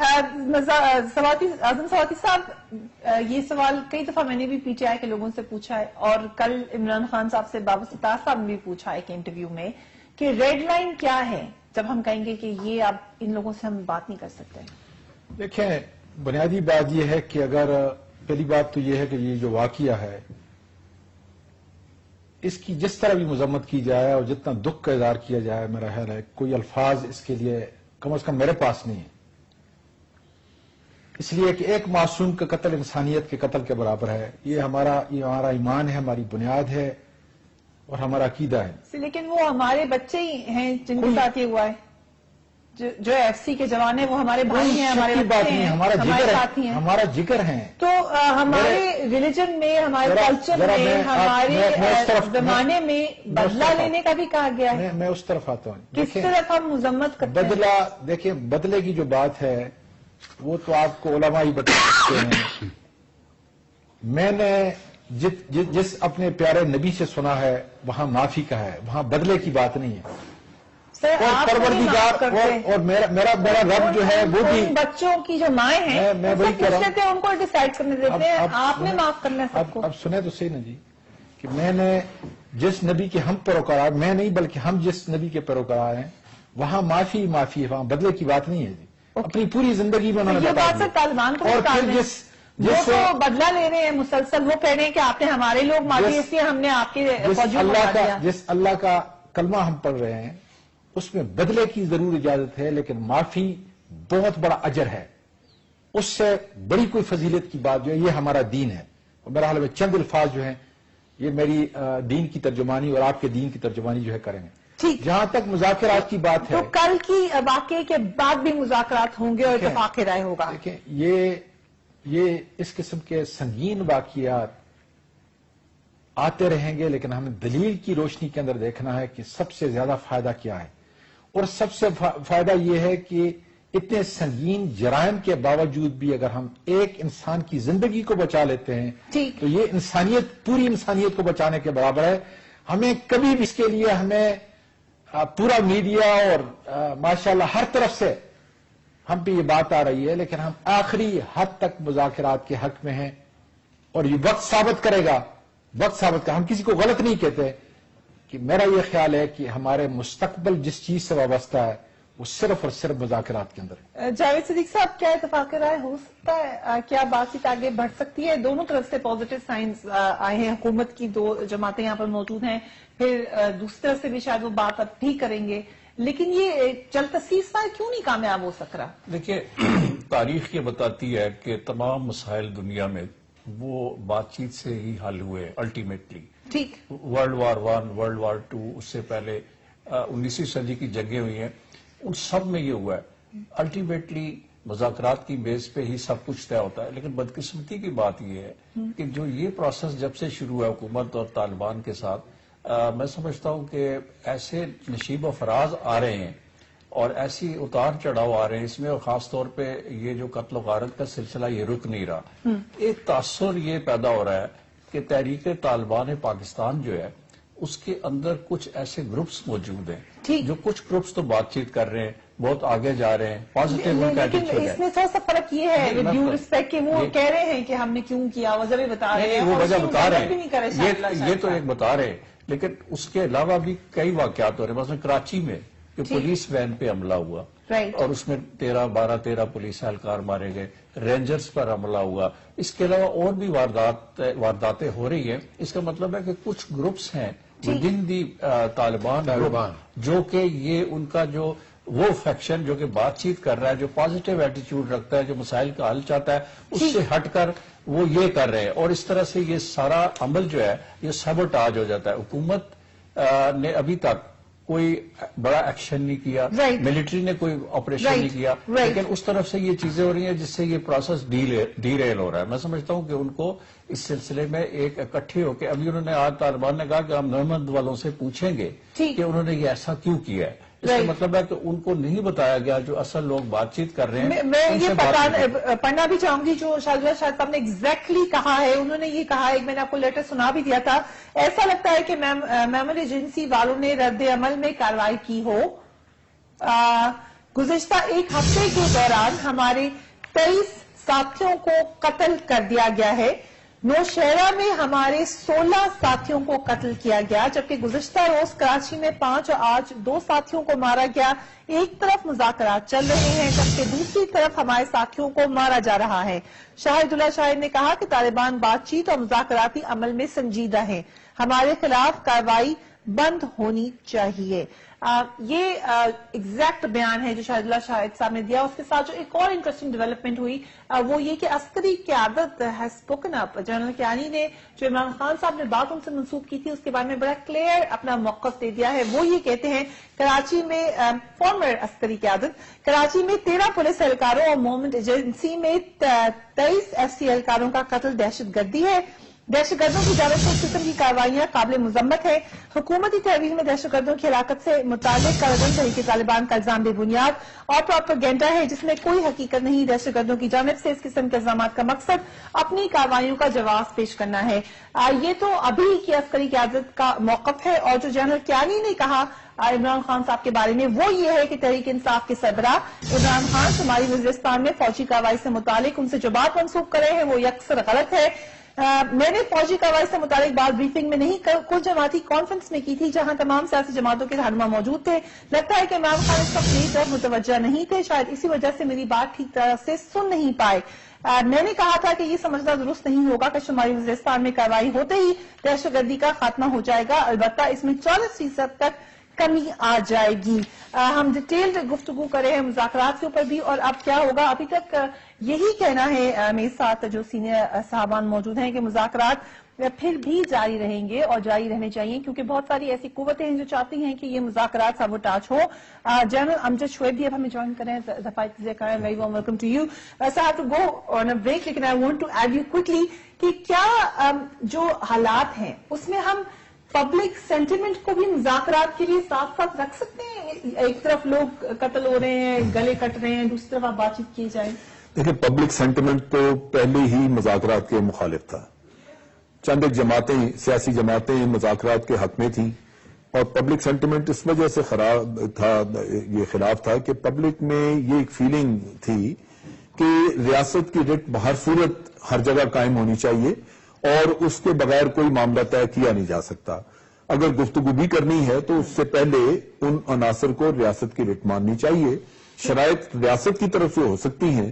اعظم سواتی صاحب، یہ سوال کئی دفعہ میں نے بھی پی ٹی آئی کے لوگوں سے پوچھا ہے اور کل عمران خان صاحب سے بابا ستار صاحب نے بھی پوچھا ایک انٹرویو میں کہ ریڈ لائن کیا ہے جب ہم کہیں گے کہ یہ اب ان لوگوں سے ہم بات نہیں کر سکتے؟ دیکھیں، بنیادی بات یہ ہے کہ اگر پہلی بات تو یہ ہے کہ یہ جو واقعہ ہے اس کی جس طرح بھی مذمت کی جائے اور جتنا دکھ کا اظہار کیا جائے، میرا خیال ہے کوئی الفاظ اس کے لیے کم از کم میرے پاس نہیں ہے، اس لیے کہ ایک معصوم کا قتل انسانیت کے قتل کے برابر ہے۔ یہ ہمارا یہ ہمارا ایمان ہے، ہماری بنیاد ہے اور ہمارا عقیدہ ہے۔ لیکن وہ ہمارے بچے ہی ہیں جن کے ساتھ یہ ہوا ہے، جو ایف سی کے جوان ہیں وہ ہمارے بھائی ہیں، ہمارے بچے ہیں، ہمارے ساتھی ہیں، ہمارا جگر ہیں۔ تو ہمارے ریلیجن میں، ہمارے کلچر میں، ہمارے زمانے میں بدلہ لینے کا بھی کہا گیا ہے۔ میں اس طرف آتا ہوں، کس طرف ہم مذمت کرتے ہیں؟ بدلہ، دیکھیں بدلے کی جو بات ہے وہ تو آپ کو علماء ہی بتا سکتے ہیں۔ میں نے جس اپنے پیارے نبی سے سنا ہے وہاں معافی کا ہے، وہاں بدلے کی بات نہیں ہے۔ اور پروردگار اور میرا میرا میرا رب جو ہے وہ بھی بچوں کی جو مائیں ہیں میں وہی کہہ رہا ہوں، ان کو ڈیسائیڈ کرنے دیتے ہیں، آپ نے معاف کرنا ہے سب کو۔ اب سنیں تو صحیح نا جی، کہ میں نے جس نبی کے ہم پیروکار، میں نہیں بلکہ ہم جس نبی کے پیروکار ہیں وہاں معافی معافی ہے، وہاں بدلے کی بات نہیں ہے جی۔ اپنی پوری زندگی میں انہوں نے یہ بات سے طالبان کو اور پھر جس وہ تو بدلہ لے رہے ہیں مسلسل، وہ کہہ رہے ہیں کہ آپ نے ہمارے لوگ مارے اس لیے ہم نے آپ کے فوجیوں کو مار دیا۔ جس اللہ کا کلمہ ہم پڑھ رہے ہیں اس میں بدلے کی ضرور اجازت ہے، لیکن معافی بہت بڑا اجر ہے، اس سے بڑی کوئی فضیلت کی بات جو ہے، یہ ہمارا دین ہے۔ اور میرا حال میں چند الفاظ جو ہیں یہ میری دین کی ترجمانی اور آپ کے دین کی ترجمانی جو ہے کریں گے۔ ٹھیک، جہاں تک مذاکرات کی بات ہے تو کل کی واقعے کے بعد بھی مذاکرات ہوں گے اور اتفاق رائے ہوگا۔ دیکھیں، یہ یہ اس قسم کے سنگین واقعات آتے رہیں گے، لیکن ہمیں دلیل کی روشنی کے اندر دیکھنا ہے کہ سب سے زیادہ فائدہ کیا ہے، اور سب سے فائدہ یہ ہے کہ اتنے سنگین جرائم کے باوجود بھی اگر ہم ایک انسان کی زندگی کو بچا لیتے ہیں تو یہ انسانیت، پوری انسانیت کو بچانے کے برابر ہے۔ ہمیں کبھی بھی اس کے لیے ہمیں پورا میڈیا اور ماشاءاللہ ہر طرف سے ہم پہ یہ بات آ رہی ہے، لیکن ہم آخری حد تک مذاکرات کے حق میں ہیں، اور یہ وقت ثابت کرے گا، وقت ثابت کرے، ہم کسی کو غلط نہیں کہتے کہ میرا یہ خیال ہے کہ ہمارے مستقبل جس چیز سے وابستہ ہے وہ صرف اور صرف مذاکرات کے اندر ہے۔ جاوید صدیق صاحب، کیا اتفاق رائے ہو سکتا ہے؟ کیا بات چیت آگے بڑھ سکتی ہے؟ دونوں طرف سے پازیٹیو سائنز آئے ہیں، حکومت کی دو جماعتیں یہاں پر موجود ہیں، پھر دوسری طرف سے بھی شاید وہ بات اب ٹھیک کریں گے، لیکن یہ چلتا سیزفائر کیوں نہیں کامیاب ہو سک رہا؟ دیکھیے، تاریخ یہ بتاتی ہے کہ تمام مسائل دنیا میں وہ بات چیت سے ہی حل ہوئے الٹیمیٹلی۔ ٹھیک، world war one, world war two, اس سے پہلے انیسویں صدی کی جنگیں ہوئی ہیں، ان سب میں یہ ہوا ہے الٹیمیٹلی مذاکرات کی بیس پہ ہی سب کچھ طے ہوتا ہے۔ لیکن بدقسمتی کی بات یہ ہے کہ جو یہ پروسیس جب سے شروع ہے حکومت اور طالبان کے ساتھ، آ, میں سمجھتا ہوں کہ ایسے نشیب و فراز آ رہے ہیں اور ایسی اتار چڑھاؤ آ رہے ہیں اس میں، اور خاص طور پہ یہ جو قتل و غارت کا سلسلہ یہ رک نہیں رہا۔ ایک تاثر یہ پیدا ہو رہا ہے کہ تحریک طالبان پاکستان جو ہے اس کے اندر کچھ ایسے گروپس موجود ہیں جو کچھ گروپس تو بات چیت کر رہے ہیں، بہت آگے جا رہے ہیں، پازیٹیو ان کا ایٹیٹیوڈ ہے۔ اس میں تھوڑا سا فرق یہ ہے ود ڈیو ریسپیکٹ کہ وہ کہہ رہے ہیں کہ ہم نے کیوں کیا، وجہ بھی بتا رہے ہیں، وہ وجہ بتا رہے ہیں، یہ تو ایک بتا رہے ہیں، لیکن اس کے علاوہ بھی کئی واقعات ہو رہے ہیں۔ مثلا کراچی میں کہ پولیس وین پہ حملہ ہوا اور اس میں تیرہ بارہ تیرہ پولیس اہلکار مارے گئے، رینجرز پر حملہ ہوا، اس کے علاوہ اور بھی واردات وارداتیں ہو رہی ہیں۔ اس کا مطلب ہے کہ کچھ گروپس ہیں ودن دی طالبان جو کہ یہ ان کا جو وہ فیکشن جو کہ بات چیت کر رہا ہے، جو پازیٹیو ایٹیٹیوڈ رکھتا ہے، جو مسائل کا حل چاہتا ہے، اس سے ہٹ کر وہ یہ کر رہے ہیں، اور اس طرح سے یہ سارا عمل جو ہے یہ سبوٹاج ہو جاتا ہے۔ حکومت نے ابھی تک کوئی بڑا ایکشن نہیں کیا، ملٹری نے کوئی آپریشن نہیں کیا، لیکن اس طرف سے یہ چیزیں ہو رہی ہیں جس سے یہ پروسیس ڈی ریل ہو رہا ہے۔ میں سمجھتا ہوں کہ ان کو اس سلسلے میں ایک اکٹھے ہو کے، ابھی انہوں نے آج طالبان نے کہا کہ ہم نرمند والوں سے پوچھیں گے کہ انہوں نے یہ ایسا کیوں کیا ہے۔ اس کا مطلب ہے کہ ان کو نہیں بتایا گیا جو اصل لوگ بات چیت کر رہے ہیں۔ میں یہ پڑھنا بھی چاہوں گی جو شاہد شاہد صاحب نے ایگزیکٹلی کہا ہے۔ انہوں نے یہ کہا ہے، میں نے آپ کو لیٹر سنا بھی دیا تھا، ایسا لگتا ہے کہ میمور ایجنسی والوں نے رد عمل میں کارروائی کی ہو۔ گزشتہ ایک ہفتے کے دوران ہمارے تیئیس ساتھیوں کو قتل کر دیا گیا ہے۔ نوشہرہ میں ہمارے سولہ ساتھیوں کو قتل کیا گیا، جبکہ گزشتہ روز کراچی میں پانچ اور آج دو ساتھیوں کو مارا گیا۔ ایک طرف مذاکرات چل رہے ہیں جبکہ دوسری طرف ہمارے ساتھیوں کو مارا جا رہا ہے۔ شاہد اللہ شاہد نے کہا کہ طالبان بات چیت اور مذاکراتی عمل میں سنجیدہ ہیں، ہمارے خلاف کارروائی بند ہونی چاہیے۔ آ, یہ ایگزیکٹ بیان ہے جو شاہد اللہ شاہد صاحب نے دیا۔ اس کے ساتھ جو ایک اور انٹرسٹنگ ڈیولپمنٹ ہوئی آ, وہ یہ کہ عسکری قیادت has spoken up. General Kayani نے جو عمران خان صاحب نے بات ان سے منسوخ کی تھی اس کے بارے میں بڑا کلیئر اپنا موقف دے دیا ہے۔ وہ یہ کہتے ہیں کراچی میں فارمر عسکری قیادت کراچی میں تیرہ پولیس اہلکاروں اور مومنٹ ایجنسی میں تیئیس ایف سی اہلکاروں کا قتل دہشت گردی ہے۔ دہشت گردوں کی جانب سے اس قسم کی کارروائیاں قابل مذمت ہے۔ حکومتی تحریر میں دہشت گردوں کی ہلاکت سے متعلق قرارداد تحریک طالبان کا الزام بے بنیاد اور پروپیگنڈا ہے جس میں کوئی حقیقت نہیں۔ دہشت گردوں کی جانب سے اس قسم کے الزامات کا مقصد اپنی کارروائیوں کا جواز پیش کرنا ہے۔ آ, یہ تو ابھی کی عسکری قیادت کا موقف ہے، اور جو جنرل کیانی نے کہا عمران خان صاحب کے بارے میں وہ یہ ہے کہ تحریک انصاف کے سربراہ عمران خان شمالی وزیرستان میں فوجی کارروائی سے متعلق ان سے جو بات منسوخ کرے ہیں وہ یکسر غلط ہے۔ میں نے فوجی کارروائی سے متعلق بات بریفنگ میں نہیں کل جماعتی کانفرنس میں کی تھی جہاں تمام سیاسی جماعتوں کے رہنما موجود تھے. لگتا ہے کہ عمران خان اس وقت میری طرف متوجہ نہیں تھے, شاید اسی وجہ سے میری بات ٹھیک طرح سے سن نہیں پائے. میں نے کہا تھا کہ یہ سمجھنا درست نہیں ہوگا کہ شمالی وزیرستان میں کارروائی ہوتے ہی دہشت گردی کا خاتمہ ہو جائے گا, البتہ اس میں چالیس فیصد تک کمی آ جائے گی. ہم ڈیٹیلڈ گفتگو کرے ہیں مذاکرات کے اوپر بھی, اور اب کیا ہوگا. ابھی تک یہی کہنا ہے میرے ساتھ جو سینئر صاحبان موجود ہیں کہ مذاکرات پھر بھی جاری رہیں گے اور جاری رہنے چاہیے, کیونکہ بہت ساری ایسی قوتیں ہیں جو چاہتی ہیں کہ یہ مذاکرات سابوٹاج ہو. جنرل امجد شعیب بھی اب ہمیں جوائن کریں. Very warm welcome to you. So have to go on a break, لیکن I want to add you quickly کہ کیا جو حالات ہیں اس میں ہم پبلک سینٹیمنٹ کو بھی مذاکرات کے لیے ساتھ ساتھ رکھ سکتے ہیں؟ ایک طرف لوگ قتل ہو رہے ہیں, گلے کٹ رہے ہیں, دوسری طرف آپ بات چیت کی جائے. دیکھیں, پبلک سینٹیمنٹ تو پہلے ہی مذاکرات کے مخالف تھا. چند ایک جماعتیں, سیاسی جماعتیں مذاکرات کے حق میں تھیں, اور پبلک سینٹیمنٹ اس وجہ سے خراب تھا, یہ خلاف تھا کہ پبلک میں یہ ایک فیلنگ تھی کہ ریاست کی رٹ بہر صورت ہر جگہ قائم ہونی چاہیے اور اس کے بغیر کوئی معاملہ طے کیا نہیں جا سکتا. اگر گفتگو بھی کرنی ہے تو اس سے پہلے ان عناصر کو ریاست کی رٹ ماننی چاہیے. شرائط ریاست کی طرف سے ہو سکتی ہیں,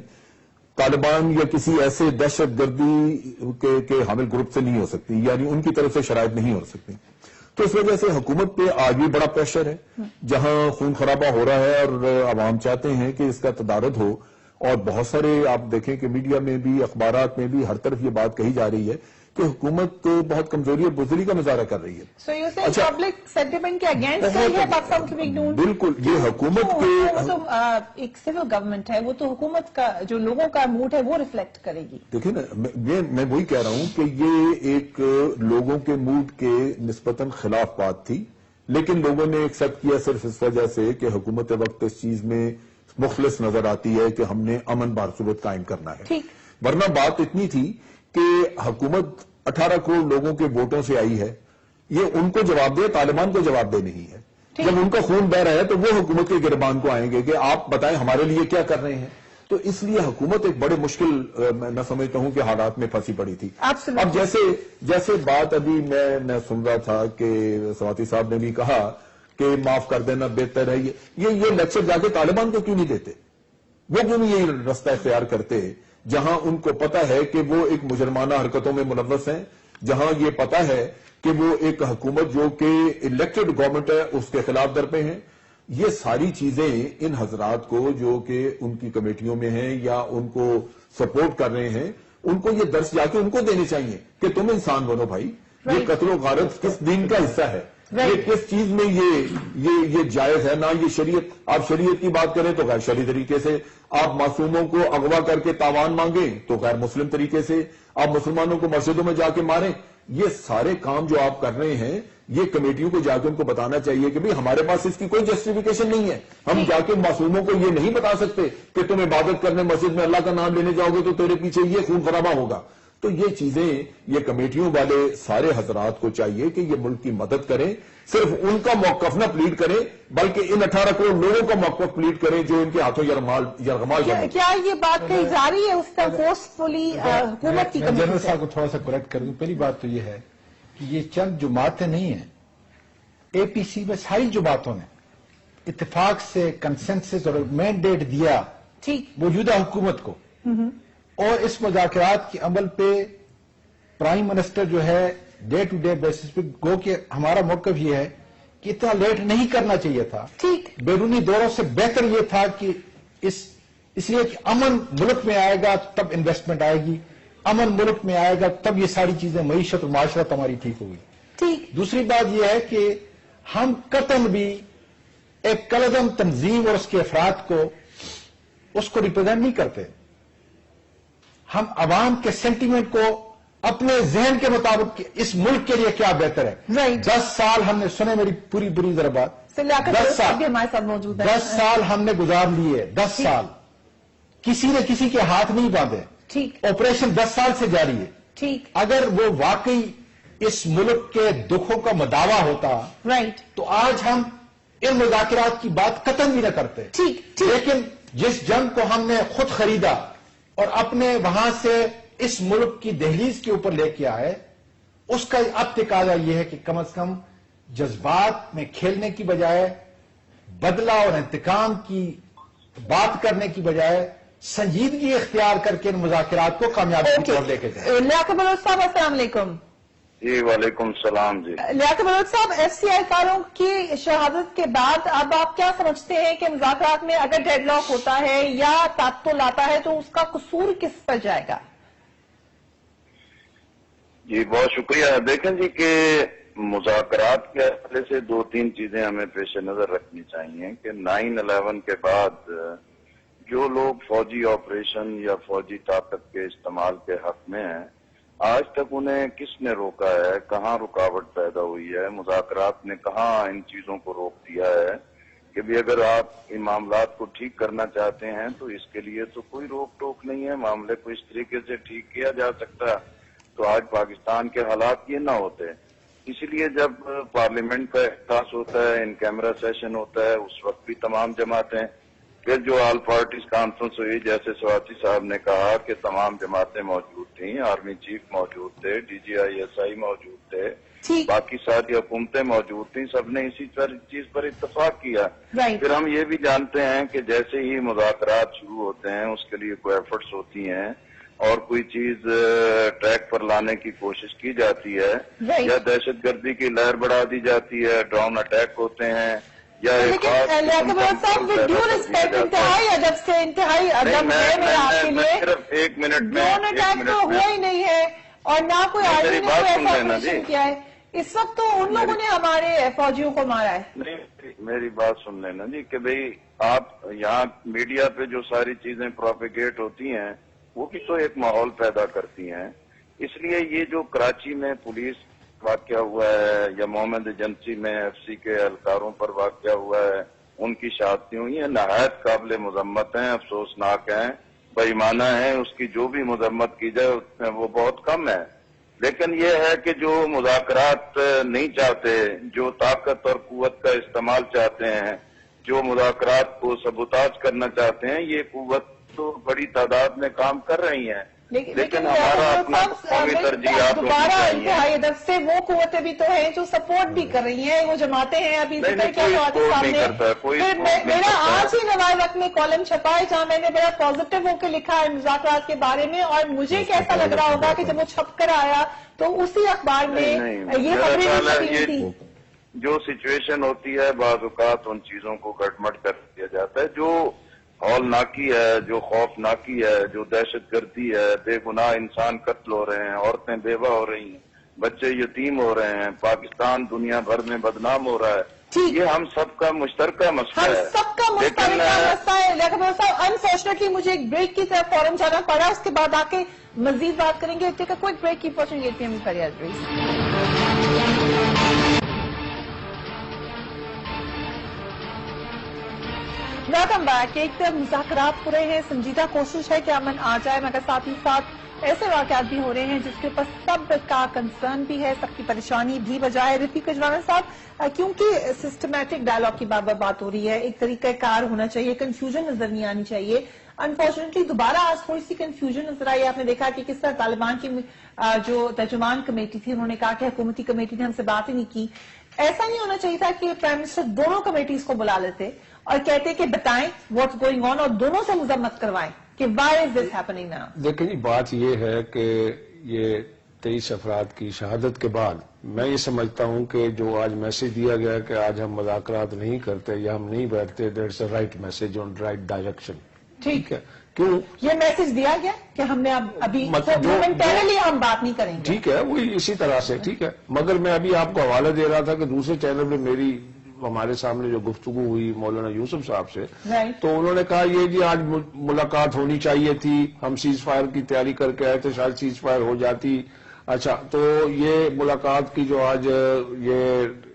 طالبان یا کسی ایسے دہشت گردی کے, کے حامل گروپ سے نہیں ہو سکتی, یعنی ان کی طرف سے شرائط نہیں ہو سکتی. تو اس وجہ سے حکومت پہ آج بھی بڑا پریشر ہے, جہاں خون خرابہ ہو رہا ہے اور عوام چاہتے ہیں کہ اس کا تدارک ہو. اور بہت سارے آپ دیکھیں کہ میڈیا میں بھی, اخبارات میں بھی ہر طرف یہ بات کہی جا رہی ہے کہ حکومت بہت کمزوری اور بزدلی کا مظاہرہ کر رہی ہے. So you say public sentiment کے اگینسٹ ہے پاکستان کی بگ نون. بالکل, یہ حکومت کے وہ تو ایک سول گورنمنٹ ہے, وہ تو حکومت کا جو لوگوں کا موڈ ہے وہ ریفلیکٹ کرے گی. دیکھیں نا, میں وہی کہہ رہا ہوں کہ یہ ایک لوگوں کے موڈ کے نسبتاً خلاف بات تھی, لیکن لوگوں نے ایکسپٹ کیا صرف اس وجہ سے کہ حکومت وقت اس چیز میں مخلص نظر آتی ہے کہ ہم نے امن بار صورت قائم کرنا ہے. ورنہ بات اتنی تھی کہ حکومت اٹھارہ کروڑ لوگوں کے ووٹوں سے آئی ہے, یہ ان کو جواب دے, طالبان کو جواب دے نہیں ہے. جب ان کا خون بہ رہا ہے تو وہ حکومت کے گربان کو آئیں گے کہ آپ بتائیں ہمارے لیے کیا کر رہے ہیں. تو اس لیے حکومت ایک بڑے مشکل میں سمجھتا ہوں کہ حالات میں پھنسی پڑی تھی. اب جیسے جیسے بات ابھی میں سن رہا تھا کہ سواتی صاحب نے بھی کہا کہ معاف کر دینا بہتر ہے, یہ یہ لیکچر جا کے طالبان کو کیوں نہیں دیتے؟ وہ کیوں نہیں یہ رستہ اختیار کرتے جہاں ان کو پتا ہے کہ وہ ایک مجرمانہ حرکتوں میں ملوث ہیں, جہاں یہ پتا ہے کہ وہ ایک حکومت جو کہ الیکٹڈ گورنمنٹ ہے اس کے خلاف در پہ ہیں. یہ ساری چیزیں ان حضرات کو جو کہ ان کی کمیٹیوں میں ہیں یا ان کو سپورٹ کر رہے ہیں, ان کو یہ درس جا کے ان کو دینے چاہیے کہ تم انسان بنو بھائی. یہ قتل و غارت کس دین کا حصہ ہے, یہ کس چیز میں یہ یہ یہ جائز ہے؟ نہ یہ شریعت. آپ شریعت کی بات کریں تو غیر شرعی طریقے سے, آپ معصوموں کو اغوا کر کے تاوان مانگیں تو غیر مسلم طریقے سے, آپ مسلمانوں کو مسجدوں میں جا کے ماریں. یہ سارے کام جو آپ کر رہے ہیں, یہ کمیٹیوں کو جا کے ان کو بتانا چاہیے کہ بھئی ہمارے پاس اس کی کوئی جسٹیفیکیشن نہیں ہے. ہم جا کے معصوموں کو یہ نہیں بتا سکتے کہ تم عبادت کرنے مسجد میں اللہ کا نام لینے جاؤ گے تو تیرے پیچھے یہ خون خرابہ ہوگا. تو یہ چیزیں یہ کمیٹیوں والے سارے حضرات کو چاہیے کہ یہ ملک کی مدد کریں, صرف ان کا موقف نہ پلیٹ کریں بلکہ ان اٹھارہ کروڑ لوگوں کا موقف پلیٹ کریں جو ان کے ہاتھوں یرغمال یرغمال کیا, کیا یہ بات کہی جا رہی ہے اس کا فورسفلی حکومت کی کمیٹی؟ جنرل صاحب کو تھوڑا سا کریکٹ کر دوں. پہلی بات تو یہ ہے کہ یہ چند جماعتیں نہیں ہیں, اے پی سی میں ساری جماعتوں نے اتفاق سے کنسنسس اور مینڈیٹ دیا موجودہ حکومت کو, اور اس مذاکرات کے عمل پہ پرائم منسٹر جو ہے ڈے ٹو ڈے بیسس پہ گو کہ ہمارا موقف یہ ہے کہ اتنا لیٹ نہیں کرنا چاہیے تھا. بیرونی دوروں سے بہتر یہ تھا کہ اس اس لیے کہ امن ملک میں آئے گا تب انویسٹمنٹ آئے گی, امن ملک میں آئے گا تب یہ ساری چیزیں, معیشت اور معاشرت ہماری ٹھیک ہوگی. دوسری بات یہ ہے کہ ہم قطعاً بھی ایک کلعدم تنظیم اور اس کے افراد کو اس کو ریپرزینٹ نہیں کرتے. ہم عوام کے سینٹیمنٹ کو اپنے ذہن کے مطابق اس ملک کے لیے کیا بہتر ہے. دس سال ہم نے سنے, میری پوری پوری ذرا بات, دس سال دس سال ہم نے گزار لیے, دس سال کسی نے کسی کے ہاتھ نہیں باندھے, آپریشن دس سال سے جاری ہے. اگر وہ واقعی اس ملک کے دکھوں کا مداوع ہوتا تو آج ہم ان مذاکرات کی بات قطعاً بھی نہ کرتے. لیکن جس جنگ کو ہم نے خود خریدا اور اپنے وہاں سے اس ملک کی دہلیز کے اوپر لے کے آئے، اس کا اب تقاضا یہ ہے کہ کم از کم جذبات میں کھیلنے کی بجائے، بدلہ اور انتقام کی بات کرنے کی بجائے سنجیدگی اختیار کر کے ان مذاکرات کو کامیابی کی طرف لے کے جائے۔ لیاقت بلوچ صاحب السلام علیکم۔ جی وعلیکم السلام۔ جی لیاقت بلوچ صاحب، ایف سی آئی کاروں کی شہادت کے بعد اب آپ کیا سمجھتے ہیں کہ مذاکرات میں اگر ڈیڈ لاک ہوتا ہے یا تعطل آتا ہے تو اس کا قصور کس پر جائے گا؟ جی بہت شکریہ۔ دیکھیں جی کہ مذاکرات کے حوالے سے دو تین چیزیں ہمیں پیش نظر رکھنی چاہیے کہ نائن الیون کے بعد جو لوگ فوجی آپریشن یا فوجی طاقت کے استعمال کے حق میں ہیں، آج تک انہیں کس نے روکا ہے، کہاں رکاوٹ پیدا ہوئی ہے، مذاکرات نے کہاں ان چیزوں کو روک دیا ہے کہ بھی اگر آپ ان معاملات کو ٹھیک کرنا چاہتے ہیں تو اس کے لیے تو کوئی روک ٹوک نہیں ہے، معاملے کو اس طریقے سے ٹھیک کیا جا سکتا ہے تو آج پاکستان کے حالات یہ نہ ہوتے۔ اسی لیے جب پارلیمنٹ کا احساس ہوتا ہے، ان کیمرہ سیشن ہوتا ہے، اس وقت بھی تمام جماعتیں، پھر جو آل پارٹیز کانفرنس ہوئی جیسے سواتی صاحب نے کہا کہ تمام جماعتیں موجود تھیں، آرمی چیف موجود تھے، D G I S I موجود تھے، باقی ساری حکومتیں موجود تھیں، سب نے اسی چیز پر اتفاق کیا۔ پھر ہم یہ بھی جانتے ہیں کہ جیسے ہی مذاکرات شروع ہوتے ہیں اس کے لیے کوئی ایفرٹس ہوتی ہیں اور کوئی چیز ٹریک پر لانے کی کوشش کی جاتی ہے یا دہشت گردی کی لہر بڑھا دی جاتی ہے، ڈرون اٹیک ہوتے ہیں یا انتہائی ادب سے انتہائی ادب ہے میں آپ کے لیے ایک منٹ ڈرون اٹیک تو ہوا ہی نہیں ہے اور نہ کوئی آدمی نے کوئی ایسا آپریشن کیا ہے۔ اس وقت تو ان لوگوں نے ہمارے فوجیوں کو مارا ہے۔ نہیں میری بات سن لینا جی کہ بھئی آپ یہاں میڈیا پہ جو ساری چیزیں پروپیگیٹ ہوتی ہیں وہ بھی تو ایک ماحول پیدا کرتی ہیں۔ اس لیے یہ جو کراچی میں پولیس واقعہ ہوا ہے یا محمد ایجنسی میں ایف سی کے اہلکاروں پر واقعہ ہوا ہے، ان کی شہادتیں ہوئی ہیں، نہایت قابل مذمت ہیں، افسوسناک ہیں، بےایمانہ ہیں، اس کی جو بھی مذمت کی جائے وہ بہت کم ہے۔ لیکن یہ ہے کہ جو مذاکرات نہیں چاہتے، جو طاقت اور قوت کا استعمال چاہتے ہیں، جو مذاکرات کو سبوتاج کرنا چاہتے ہیں، یہ قوت تو بڑی تعداد میں کام کر رہی ہیں، لیکن ہمارا اپنا قومی ترجیحات دوبارہ انتہائی ادب سے وہ قوتیں بھی تو ہیں جو سپورٹ بھی کر رہی ہیں، وہ جماعتیں ہیں ابھی ذکر کیا سامنے۔ میرا آج ہی نواز وقت میں کالم چھپا ہے جہاں میں نے بڑا پازیٹیو ہو کے لکھا ہے مذاکرات کے بارے میں، اور مجھے کیسا لگ رہا ہوگا کہ جب وہ چھپ کر آیا تو اسی اخبار میں یہ خبریں چھپی تھی۔ جو سچویشن ہوتی ہے بعض اوقات ان چیزوں کو گٹمٹ کر دیا جاتا ہے، جو ہول ناکی ہے، جو خوف ناکی ہے، جو دہشت گردی ہے، بے گناہ انسان قتل ہو رہے ہیں، عورتیں بیوہ ہو رہی ہیں، بچے یتیم ہو رہے ہیں، پاکستان دنیا بھر میں بدنام ہو رہا ہے، یہ ہم سب کا مشترکہ مسئلہ ہے۔ ہم سب کا مشترکہ مسئلہ ہے۔ لیکن صاحب انفارچونیٹلی مجھے ایک بریک کی طرف فوراً جانا پڑا، اس کے بعد آ کے مزید بات کریں گے۔ Take a quick break, keep watching eight P M Fereeha Idrees. Welcome back. ایک طرف مذاکرات ہو رہے ہیں، سنجیدہ کوشش ہے کہ امن آ جائے، مگر ساتھ ہی ساتھ ایسے واقعات بھی ہو رہے ہیں جس کے اوپر سب کا کنسرن بھی ہے، سب کی پریشانی بھی وجہ ہے۔ رفیق اجوانا صاحب، کیونکہ سسٹمیٹک ڈائلاگ کی بات ہو رہی ہے، ایک طریقہ کار ہونا چاہیے، کنفیوژن نظر نہیں آنی چاہیے۔ انفارچونیٹلی دوبارہ آج تھوڑی سی کنفیوژن نظر آئی۔ آپ نے دیکھا کہ کس طرح طالبان کی جو ترجمان کمیٹی تھی انہوں نے کہا کہ حکومتی کمیٹی نے ہم سے بات ہی نہیں کی۔ ایسا نہیں ہونا چاہیے تھا کہ پرائم منسٹر دونوں کمیٹیز کو بلا لیتے اور کہتے کہ بتائیں واٹس گوئنگ آن اور دونوں سے مذمت کروائیں کہ why is this happening now. دیکھیں جی بات یہ ہے کہ یہ تیئیس افراد کی شہادت کے بعد میں یہ سمجھتا ہوں کہ جو آج میسج دیا گیا کہ آج ہم مذاکرات نہیں کرتے یا ہم نہیں بیٹھتے، that's a right message on right direction. ٹھیک ہے، کیوں یہ میسج دیا گیا کہ ہم نے اب ابھی مومنٹرلی ہم بات نہیں کریں گے؟ ٹھیک ہے، وہی اسی طرح سے ٹھیک ہے، مگر میں ابھی آپ کو حوالہ دے رہا تھا کہ دوسرے چینل پہ میری ہمارے سامنے جو گفتگو ہوئی مولانا یوسف صاحب سے، تو انہوں نے کہا یہ جی آج ملاقات ہونی چاہیے تھی، ہم سیز فائر کی تیاری کر کے آئے تھے، شاید سیز فائر ہو جاتی۔ اچھا، تو یہ ملاقات کی جو آج یہ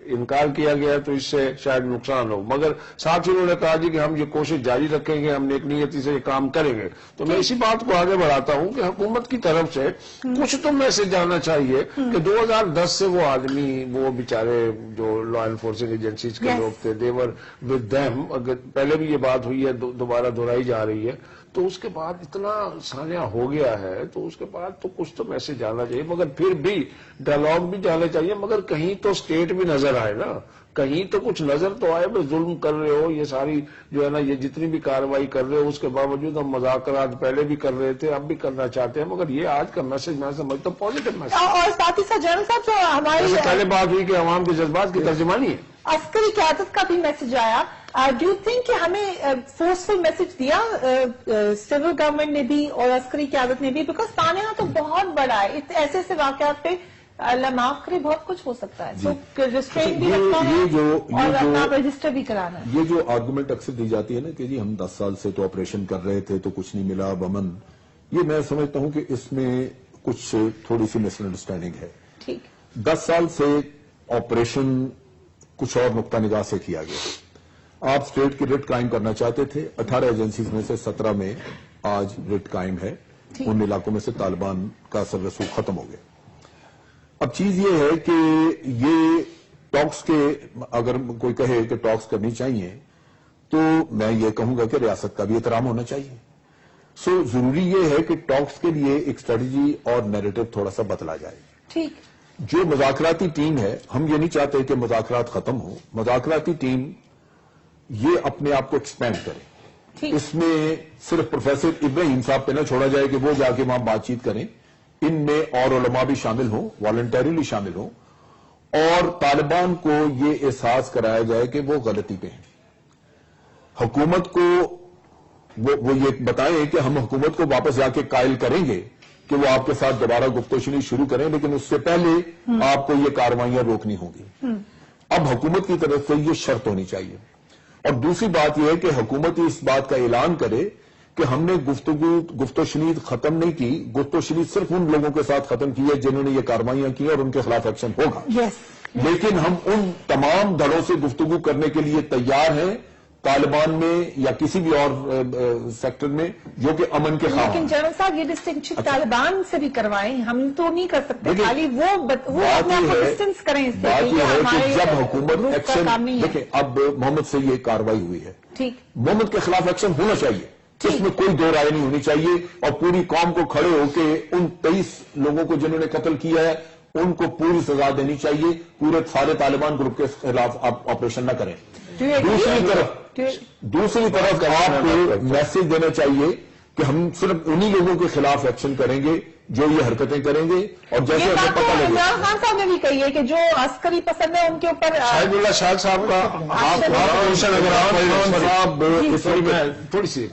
انکار کیا گیا تو اس سے شاید نقصان ہو، مگر ساتھ ہی انہوں نے کہا جی کہ ہم یہ کوشش جاری رکھیں گے، ہم نیک نیتی سے یہ کام کریں گے. تو میں اسی بات کو آگے بڑھاتا ہوں کہ حکومت کی طرف سے کچھ تو میسج جانا چاہیے کہ دو ہزار دس سے وہ آدمی، وہ بیچارے جو لا انفورسنگ ایجنسیز کے لوگ تھے، دیور ود دیم، اگر پہلے بھی یہ بات ہوئی ہے دوبارہ دہرائی جا رہی ہے، تو اس کے بعد اتنا سانحہ ہو گیا ہے تو اس کے بعد تو کچھ تو میسج جانا چاہیے، مگر پھر بھی ڈائلاگ بھی جانا چاہیے، مگر کہیں تو اسٹیٹ بھی نظر آئے نا، کہیں تو کچھ نظر تو آئے. بس ظلم کر رہے ہو، یہ ساری جو ہے نا، یہ جتنی بھی کارروائی کر رہے ہو اس کے باوجود ہم مذاکرات پہلے بھی کر رہے تھے، اب بھی کرنا چاہتے ہیں، مگر یہ آج کا میسج میں سمجھتا ہوں پازیٹو میسج. اور ساتھ ہی ساتھ جنرل صاحب جو ہماری پہلے بات ہوئی کہ عوام کے جذبات کی ترجمانی ہے، عسکری قیادت کا بھی میسج آیا. ڈو یو تھنک کہ ہمیں فورسفل میسج دیا سول گورنمنٹ نے بھی اور عسکری قیادت نے بھی؟ بیکاز سانحہ تو بہت بڑا ہے، ایسے ایسے واقعات پہ اللہ معاف کرے بہت کچھ ہو سکتا ہے. سو ریسٹرین بھی رکھنا ہے اور اپنا رجسٹر بھی کرانا ہے. یہ جو آرگومنٹ اکثر دی جاتی ہے نا کہ جی ہم دس سال سے تو آپریشن کر رہے تھے تو کچھ نہیں ملا، امن، یہ میں سمجھتا ہوں کہ اس میں کچھ تھوڑی سی مس انڈرسٹینڈنگ ہے. ٹھیک، دس سال سے آپریشن کچھ اور نقطہ نگاہ سے کیا گیا. آپ اسٹیٹ کی ریٹ قائم کرنا چاہتے تھے، اٹھارہ ایجنسیز میں سے سترہ میں آج ریٹ قائم ہے، ان علاقوں میں سے طالبان کا اثر رسوخ ختم ہو گیا. اب چیز یہ ہے کہ یہ ٹاکس کے، اگر کوئی کہے کہ ٹاکس کرنی چاہیے تو میں یہ کہوں گا کہ ریاست کا بھی احترام ہونا چاہیے. سو ضروری یہ ہے کہ ٹاکس کے لیے ایک اسٹریٹجی اور نیریٹو تھوڑا سا بدلا جائے. ٹھیک، جو مذاکراتی ٹیم ہے، ہم یہ نہیں چاہتے کہ مذاکرات ختم ہو، مذاکراتی ٹیم یہ اپنے آپ کو ایکسپینڈ کرے. اس میں صرف پروفیسر ابراہیم صاحب پہ نہ چھوڑا جائے کہ وہ جا کے وہاں بات چیت کریں، ان میں اور علماء بھی شامل ہوں، والنٹریلی شامل ہوں، اور طالبان کو یہ احساس کرایا جائے کہ وہ غلطی پہ ہیں. حکومت کو وہ, وہ یہ بتائیں کہ ہم حکومت کو واپس جا کے قائل کریں گے کہ وہ آپ کے ساتھ دوبارہ گفتگو شنی شروع کریں، لیکن اس سے پہلے آپ کو یہ کارروائیاں روکنی ہوں گی. اب حکومت کی طرف سے یہ شرط ہونی چاہیے. اور دوسری بات یہ ہے کہ حکومت اس بات کا اعلان کرے کہ ہم نے گفتگو گفت و شنید ختم نہیں کی، گفت و شنید صرف ان لوگوں کے ساتھ ختم کی ہے جنہوں نے یہ کارروائیاں کی اور ان کے خلاف ایکشن ہوگا. yes. لیکن ہم ان تمام دڑوں سے گفتگو کرنے کے لیے تیار ہیں، طالبان میں یا کسی بھی اور سیکٹر میں جو کہ امن کے خواہاں. لیکن جنرل صاحب یہ ڈسٹنکشن طالبان سے بھی کروائیں، ہم تو نہیں کر سکتے، خالی وہ اپنے آپ کو ڈسٹینس کریں اس سے. بات یہ ہے کہ جب حکومت ایکشن، دیکھیں اب محمد سے یہ کارروائی ہوئی ہے، ٹھیک، محمد کے خلاف ایکشن ہونا چاہیے، اس میں کوئی دو رائے نہیں ہونی چاہیے، اور پوری قوم کو کھڑے ہو کے ان تیئیس لوگوں کو جنہوں نے قتل کیا ہے ان کو پوری سزا دینی چاہیے. پورے سارے طالبان گروپ کے خلاف آپ آپریشن نہ کریں. دوسری طرف دوسری طرف آپ کو میسج دینا چاہیے کہ ہم صرف انہی لوگوں کے خلاف ایکشن کریں گے جو یہ حرکتیں کریں گے، اور جیسے ہمیں پتہ لگے. عمران خان صاحب نے بھی کہی ہے کہ جو عسکری پسند ہے ان کے اوپر شاہد اللہ شاہ صاحب کا تھوڑی سی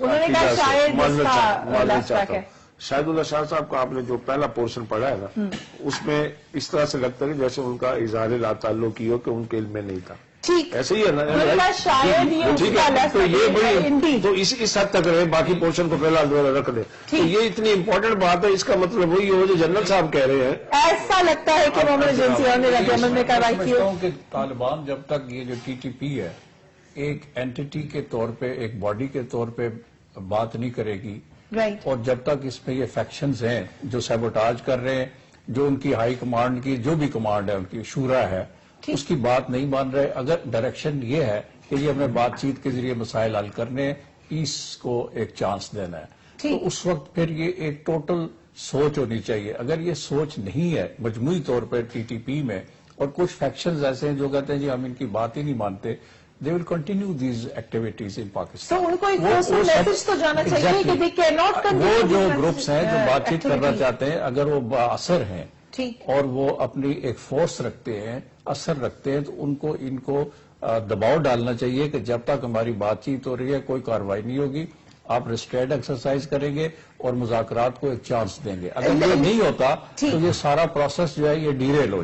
شاہد اللہ شاہ صاحب کا آپ نے جو پہلا پورشن پڑھا ہے نا، اس میں اس طرح سے لگتا ہے جیسے ان کا اظہار لا تعلق کی ہو کہ ان کے علم میں نہیں تھا. ٹھیک، ایسے ہی ہے نا، ٹھیک ہے، تو یہ بڑی تو اس حد تک رہے، باقی پورشن کو پہلا رکھ دیں. تو یہ اتنی امپورٹنٹ بات ہے، اس کا مطلب وہی ہو جو جنرل صاحب کہہ رہے ہیں. ایسا لگتا ہے کہ محمد ایجنسی نے رد عمل میں کارروائی کی ہو. کہ طالبان جب تک یہ جو ٹی ٹی پی ہے ایک اینٹی کے طور پہ، ایک باڈی کے طور پہ بات نہیں کرے گی، اور جب تک اس میں یہ فیکشنز ہیں جو سیبوٹاج کر رہے ہیں، جو ان کی ہائی کمانڈ کی جو بھی کمانڈ ہے ان کی شورا ہے، اس کی بات نہیں مان رہے. اگر ڈائریکشن یہ ہے کہ یہ ہمیں بات چیت کے ذریعے مسائل حل کرنے، پیس کو ایک چانس دینا ہے، تو اس وقت پھر یہ ایک ٹوٹل سوچ ہونی چاہیے. اگر یہ سوچ نہیں ہے مجموعی طور پہ ٹی ٹی پی میں، اور کچھ فیکشنز ایسے ہیں جو کہتے ہیں جی ہم ان کی بات ہی نہیں مانتے، they will continue these activities in Pakistan. So ان کو ایک دوسرا میسج تو جانا چاہیے کہ they cannot continue. وہ جو گروپس ہیں جو بات چیت کرنا چاہتے ہیں، اگر وہ با اثر ہیں اور وہ اپنی ایک فورس رکھتے ہیں، اثر رکھتے ہیں، تو ان کو ان کو دباؤ ڈالنا چاہیے کہ جب تک ہماری بات چیت ہو رہی ہے کوئی کارروائی نہیں ہوگی، آپ ریسٹرینٹ ایکسرسائز کریں گے اور مذاکرات کو ایک چانس دیں گے. اگر یہ نہیں ہوتا تو یہ سارا پروسیس جو ہے یہ ڈیریل ہو جائے گا.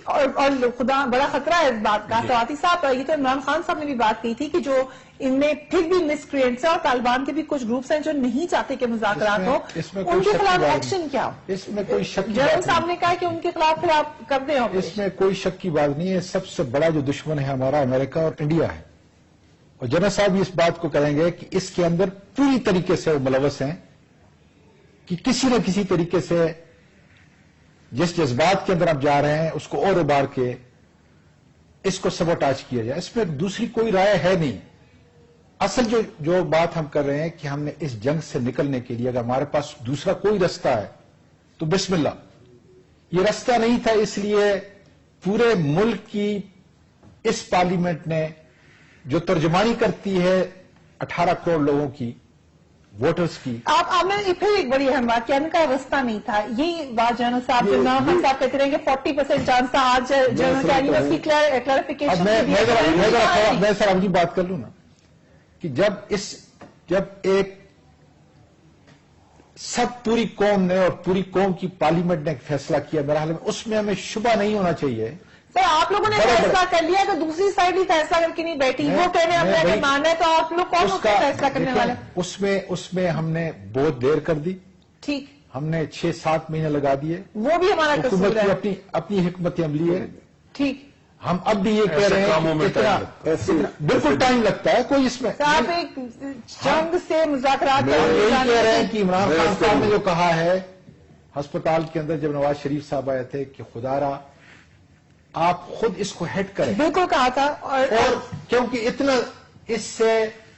اور اور خدا بڑا خطرہ ہے اس بات کا. تو عاطف صاحب یہ تو عمران خان صاحب نے بھی بات کی تھی کہ جو ان میں پھر بھی مسکرینٹس ہیں اور طالبان کے بھی کچھ گروپس ہیں جو نہیں چاہتے کہ مذاکرات ہو, ان کے خلاف ایکشن کیا؟ اس میں کوئی شک جنرل صاحب نے کہا کہ ان کے خلاف پھر آپ کر دیں. اس میں کوئی شک کی بات نہیں ہے. سب سے بڑا جو دشمن ہے ہمارا امریکہ اور انڈیا ہے, اور جنرل صاحب بھی اس بات کو کہیں گے کہ اس کے اندر پوری طریقے سے وہ ملوث ہیں کہ کسی نہ کسی طریقے سے جس جذبات کے اندر آپ جا رہے ہیں اس کو اور ابار کے اس کو سبوٹاج کیا جائے. اس میں دوسری کوئی رائے ہے نہیں. اصل جو جو بات ہم کر رہے ہیں کہ ہم نے اس جنگ سے نکلنے کے لیے اگر ہمارے پاس دوسرا کوئی رستہ ہے تو بسم اللہ. یہ رستہ نہیں تھا, اس لیے پورے ملک کی اس پارلیمنٹ نے جو ترجمانی کرتی ہے اٹھارہ کروڑ لوگوں کی ووٹرز کی. آپ آپ نے پھر ایک بڑی اہم بات کیا, ان کا راستہ نہیں تھا. یہی بات جنرل صاحب عمران خان صاحب کہتے رہیں گے فورٹی پرسینٹ چانس تھا. آج جنرل کہانی اس کی کلیریفیکیشن. میں سر اپنی بات کر لوں نا کہ جب اس جب ایک سب پوری قوم نے اور پوری قوم کی پارلیمنٹ نے ایک فیصلہ کیا, میرا حال میں اس میں ہمیں شبہ نہیں ہونا چاہیے. سر آپ لوگوں نے فیصلہ کر لیا تو دوسری سائڈ ہی فیصلہ کر کے نہیں بیٹھی. وہ کہنے ہم نے اگر ماننا ہے تو آپ لوگ کون اس کا فیصلہ کرنے والے؟ اس میں اس میں ہم نے بہت دیر کر دی. ٹھیک, ہم نے چھ سات مہینے لگا دیے. وہ بھی ہمارا حکومت کی اپنی اپنی حکمت عملی ہے. ٹھیک, ہم اب بھی یہ کہہ رہے ہیں کہ بالکل ٹائم لگتا ہے کوئی اس میں. آپ ایک جنگ سے مذاکرات یہی کہہ رہے ہیں کہ عمران خان صاحب نے جو کہا ہے ہسپتال کے اندر جب نواز شریف صاحب آئے تھے کہ خدا را آپ خود اس کو ہیڈ کریں, بالکل کہا تھا. اور کیونکہ اتنا اس سے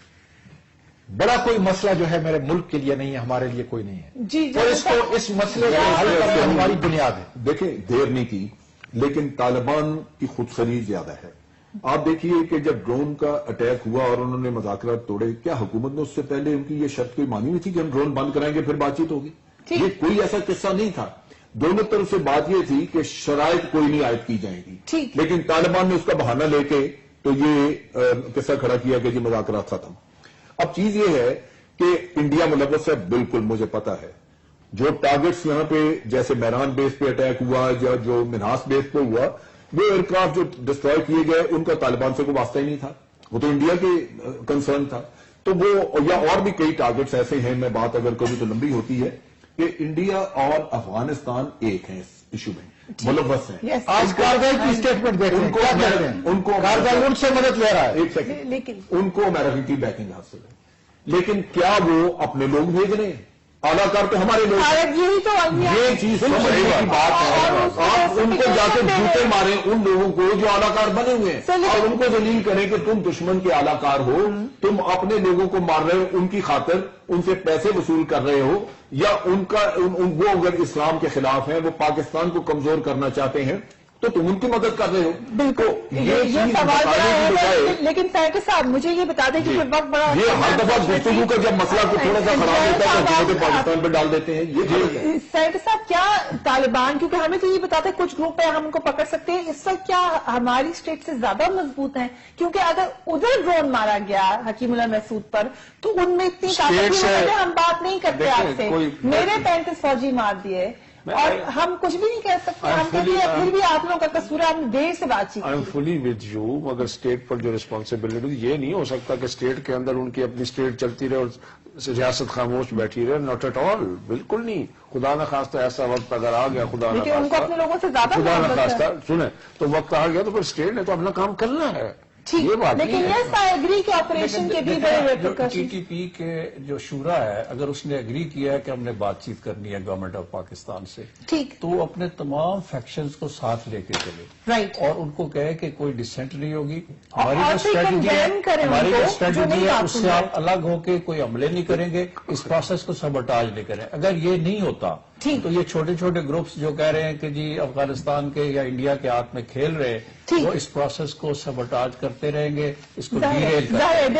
بڑا کوئی مسئلہ جو ہے میرے ملک کے لیے نہیں ہے, ہمارے لیے کوئی نہیں ہے. جی اور اس کو اس مسئلے کو حل کرنا ہماری بنیاد ہے. دیکھیں دیر نہیں کی لیکن طالبان کی خود خرید زیادہ ہے. آپ دیکھیے کہ جب ڈرون کا اٹیک ہوا اور انہوں نے مذاکرات توڑے, کیا حکومت نے اس سے پہلے ان کی یہ شرط کوئی مانی نہیں تھی کہ ہم ڈرون بند کرائیں گے پھر بات چیت ہوگی؟ یہ کوئی ایسا قصہ نہیں تھا. دونوں طرف سے بات یہ تھی کہ شرائط کوئی نہیں عائد کی جائیں گی, لیکن طالبان نے اس کا بہانہ لے کے تو یہ قصہ کھڑا کیا کہ جی مذاکرات ختم. اب چیز یہ ہے کہ انڈیا ملوث ہے, بالکل مجھے پتا ہے. جو ٹارگٹس یہاں پہ جیسے میران بیس پہ اٹیک ہوا یا جو مناس بیس پہ ہوا, وہ ایئرکرافٹ جو ڈسٹروائے کیے گئے ان کا طالبان سے کوئی واسطہ ہی نہیں تھا, وہ تو انڈیا کے کنسرن تھا. تو وہ یا اور بھی کئی ٹارگٹس ایسے ہیں, میں بات اگر کبھی تو لمبی ہوتی ہے کہ انڈیا اور افغانستان ایک ہیں اس ایشو میں, ملوث ہیں. آج کارگل کی اسٹیٹمنٹ دیکھ ان کو ان کو کارگل ان سے مدد لے رہا ہے. ایک سیکنڈ, ان کو امریکہ کی بیکنگ حاصل ہے, لیکن کیا وہ اپنے لوگ بھیج رہے ہیں؟ اعلیٰ کار تو ہمارے لوگ, یہی تو یہ چیز سمجھنے کی بات ہے. آپ ان کو جا کے جوتے ماریں ان لوگوں کو جو اعلیٰ کار بنے ہوئے ہیں, اور ان کو ذلیل کریں کہ تم دشمن کے اعلیٰ کار ہو, تم اپنے لوگوں کو مار رہے ہو ان کی خاطر, ان سے پیسے وصول کر رہے ہو, یا ان کا وہ اگر اسلام کے خلاف ہیں, وہ پاکستان کو کمزور کرنا چاہتے ہیں تو تم ان کی مدد کر رہے ہو. بالکل یہ سوال ہے. لیکن سینٹر صاحب مجھے یہ بتا دیں کہ وقت بڑا, یہ ہر دفعہ گفتگو کا جب مسئلہ کو تھوڑا سا خراب ہوتا ہے تو حکومت پاکستان پہ ڈال دیتے ہیں. یہ سینٹر صاحب کیا طالبان, کیونکہ ہمیں تو یہ بتاتے ہیں کچھ گروپ ہے ہم ان کو پکڑ سکتے ہیں, اس وقت کیا ہماری اسٹیٹ سے زیادہ مضبوط ہیں؟ کیونکہ اگر ادھر ڈرون مارا گیا حکیم اللہ محسود پر تو ان میں اتنی طاقت ہم بات نہیں کرتے آپ سے. میرے پینتیس فوجی مار دیے اور ہم کچھ بھی نہیں کہہ سکتے. ہم کہتے ہیں پھر بھی آپ لوگوں کا قصور ہے, ہم دیر سے بات چیت. I am fully with you, مگر اسٹیٹ پر جو ریسپانسبلٹی, یہ نہیں ہو سکتا کہ اسٹیٹ کے اندر ان کی اپنی اسٹیٹ چلتی رہے اور ریاست خاموش بیٹھی رہے. ناٹ ایٹ آل, بالکل نہیں. خدا نہ خواستہ ایسا وقت اگر آ گیا, خدا نہ ان کو اپنے لوگوں سے زیادہ خدا نہ خواستہ سنیں تو وقت آ گیا تو پھر اسٹیٹ نے تو اپنا کام کرنا ہے. یہ بات لیکن یس آئی ایگری کہ آپریشن کے بھی بڑے ٹی ٹی پی کے جو شورا ہے, اگر اس نے ایگری کیا ہے کہ ہم نے بات چیت کرنی ہے گورنمنٹ آف پاکستان سے, ٹھیک, تو وہ اپنے تمام فیکشنز کو ساتھ لے کے چلے, رائٹ, اور ان کو کہے کہ کوئی ڈسینٹ نہیں ہوگی. ہماری جو اسٹریٹجی ہے ہماری جو اسٹریٹجی ہے اس سے آپ الگ ہو کے کوئی عملے نہیں کریں گے, اس پروسیس کو سبوٹاج نہیں کریں. اگر یہ نہیں ہوتا تو یہ چھوٹے چھوٹے گروپس جو کہہ رہے ہیں کہ جی افغانستان کے یا انڈیا کے ہاتھ میں کھیل رہے, وہ اس پروسیس کو سبوٹاج کرتے رہیں گے, اس کو ڈیریل کرتے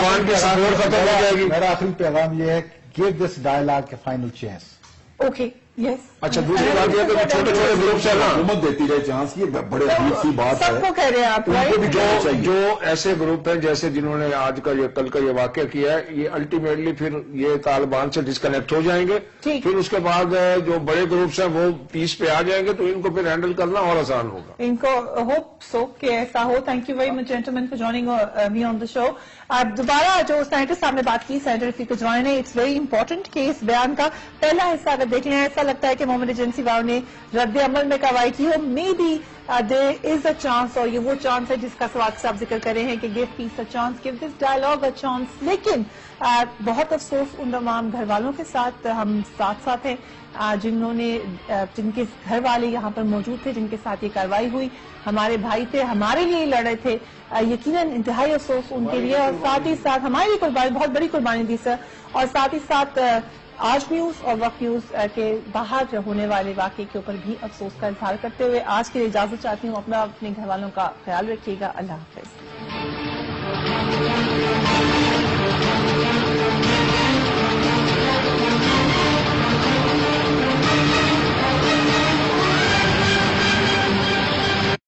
میرا آخری پیغام یہ ہے, گیو دس ڈائلاگ کے فائنل چانس. اوکے यस अच्छा, दूसरी बात यह कि छोटे छोटे ग्रुप से ना हुकूमत देती रहे चांस, ये बड़े अजीब सी बात है। सबको कह रहे हैं आप, उनको भी राइट? कहना जो चाहिए। जो ऐसे ग्रुप हैं जैसे जिन्होंने आज का ये कल का ये वाकया किया है, ये अल्टीमेटली फिर ये तालिबान से डिस्कनेक्ट हो जाएंगे, ठीक। फिर उसके बाद जो बड़े ग्रुप्स हैं वो पीस पे आ जाएंगे, तो इनको फिर हैंडल करना और आसान होगा। इनको होप सो कि ऐसा हो। Thank you very much gentleman for joining me on the show. दोबारा जो सेनेटर साहब ने बात की, सेनेटर इफ यू को ज्वाइन है, इट्स वेरी इंपॉर्टेंट कि इस बयान का पहला हिस्सा अगर देख लें, ऐसा लगता है कि मोहम्मद एजेंसी वालों ने रद्द अमल में कार्रवाई की हो। Maybe there is a chance, और ये वो चांस है जिसका सवाल साहब जिक्र कर रहे हैं कि give peace a chance, give this dialogue a chance. लेकिन uh, बहुत अफसोस उन तमाम घर वालों के साथ हम साथ साथ हैं uh, जिन्होंने uh, जिनके घर वाले यहाँ पर मौजूद थे, जिनके साथ ये कार्रवाई हुई, हमारे भाई थे, हमारे लिए लड़ रहे थे। uh, यकीनन इंतहाई अफसोस उनके लिए, और साथ ही साथ हमारी भी कुर्बानी, बहुत बड़ी कुर्बानी दी सर। और साथ ही साथ uh, आज न्यूज और वक्त न्यूज के बाहर होने वाले वाकये के ऊपर भी अफसोस का इजहार करते हुए आज के लिए इजाजत चाहती हूँ। अपना अपने घर वालों का ख्याल रखिएगा। अल्लाह हाफिज।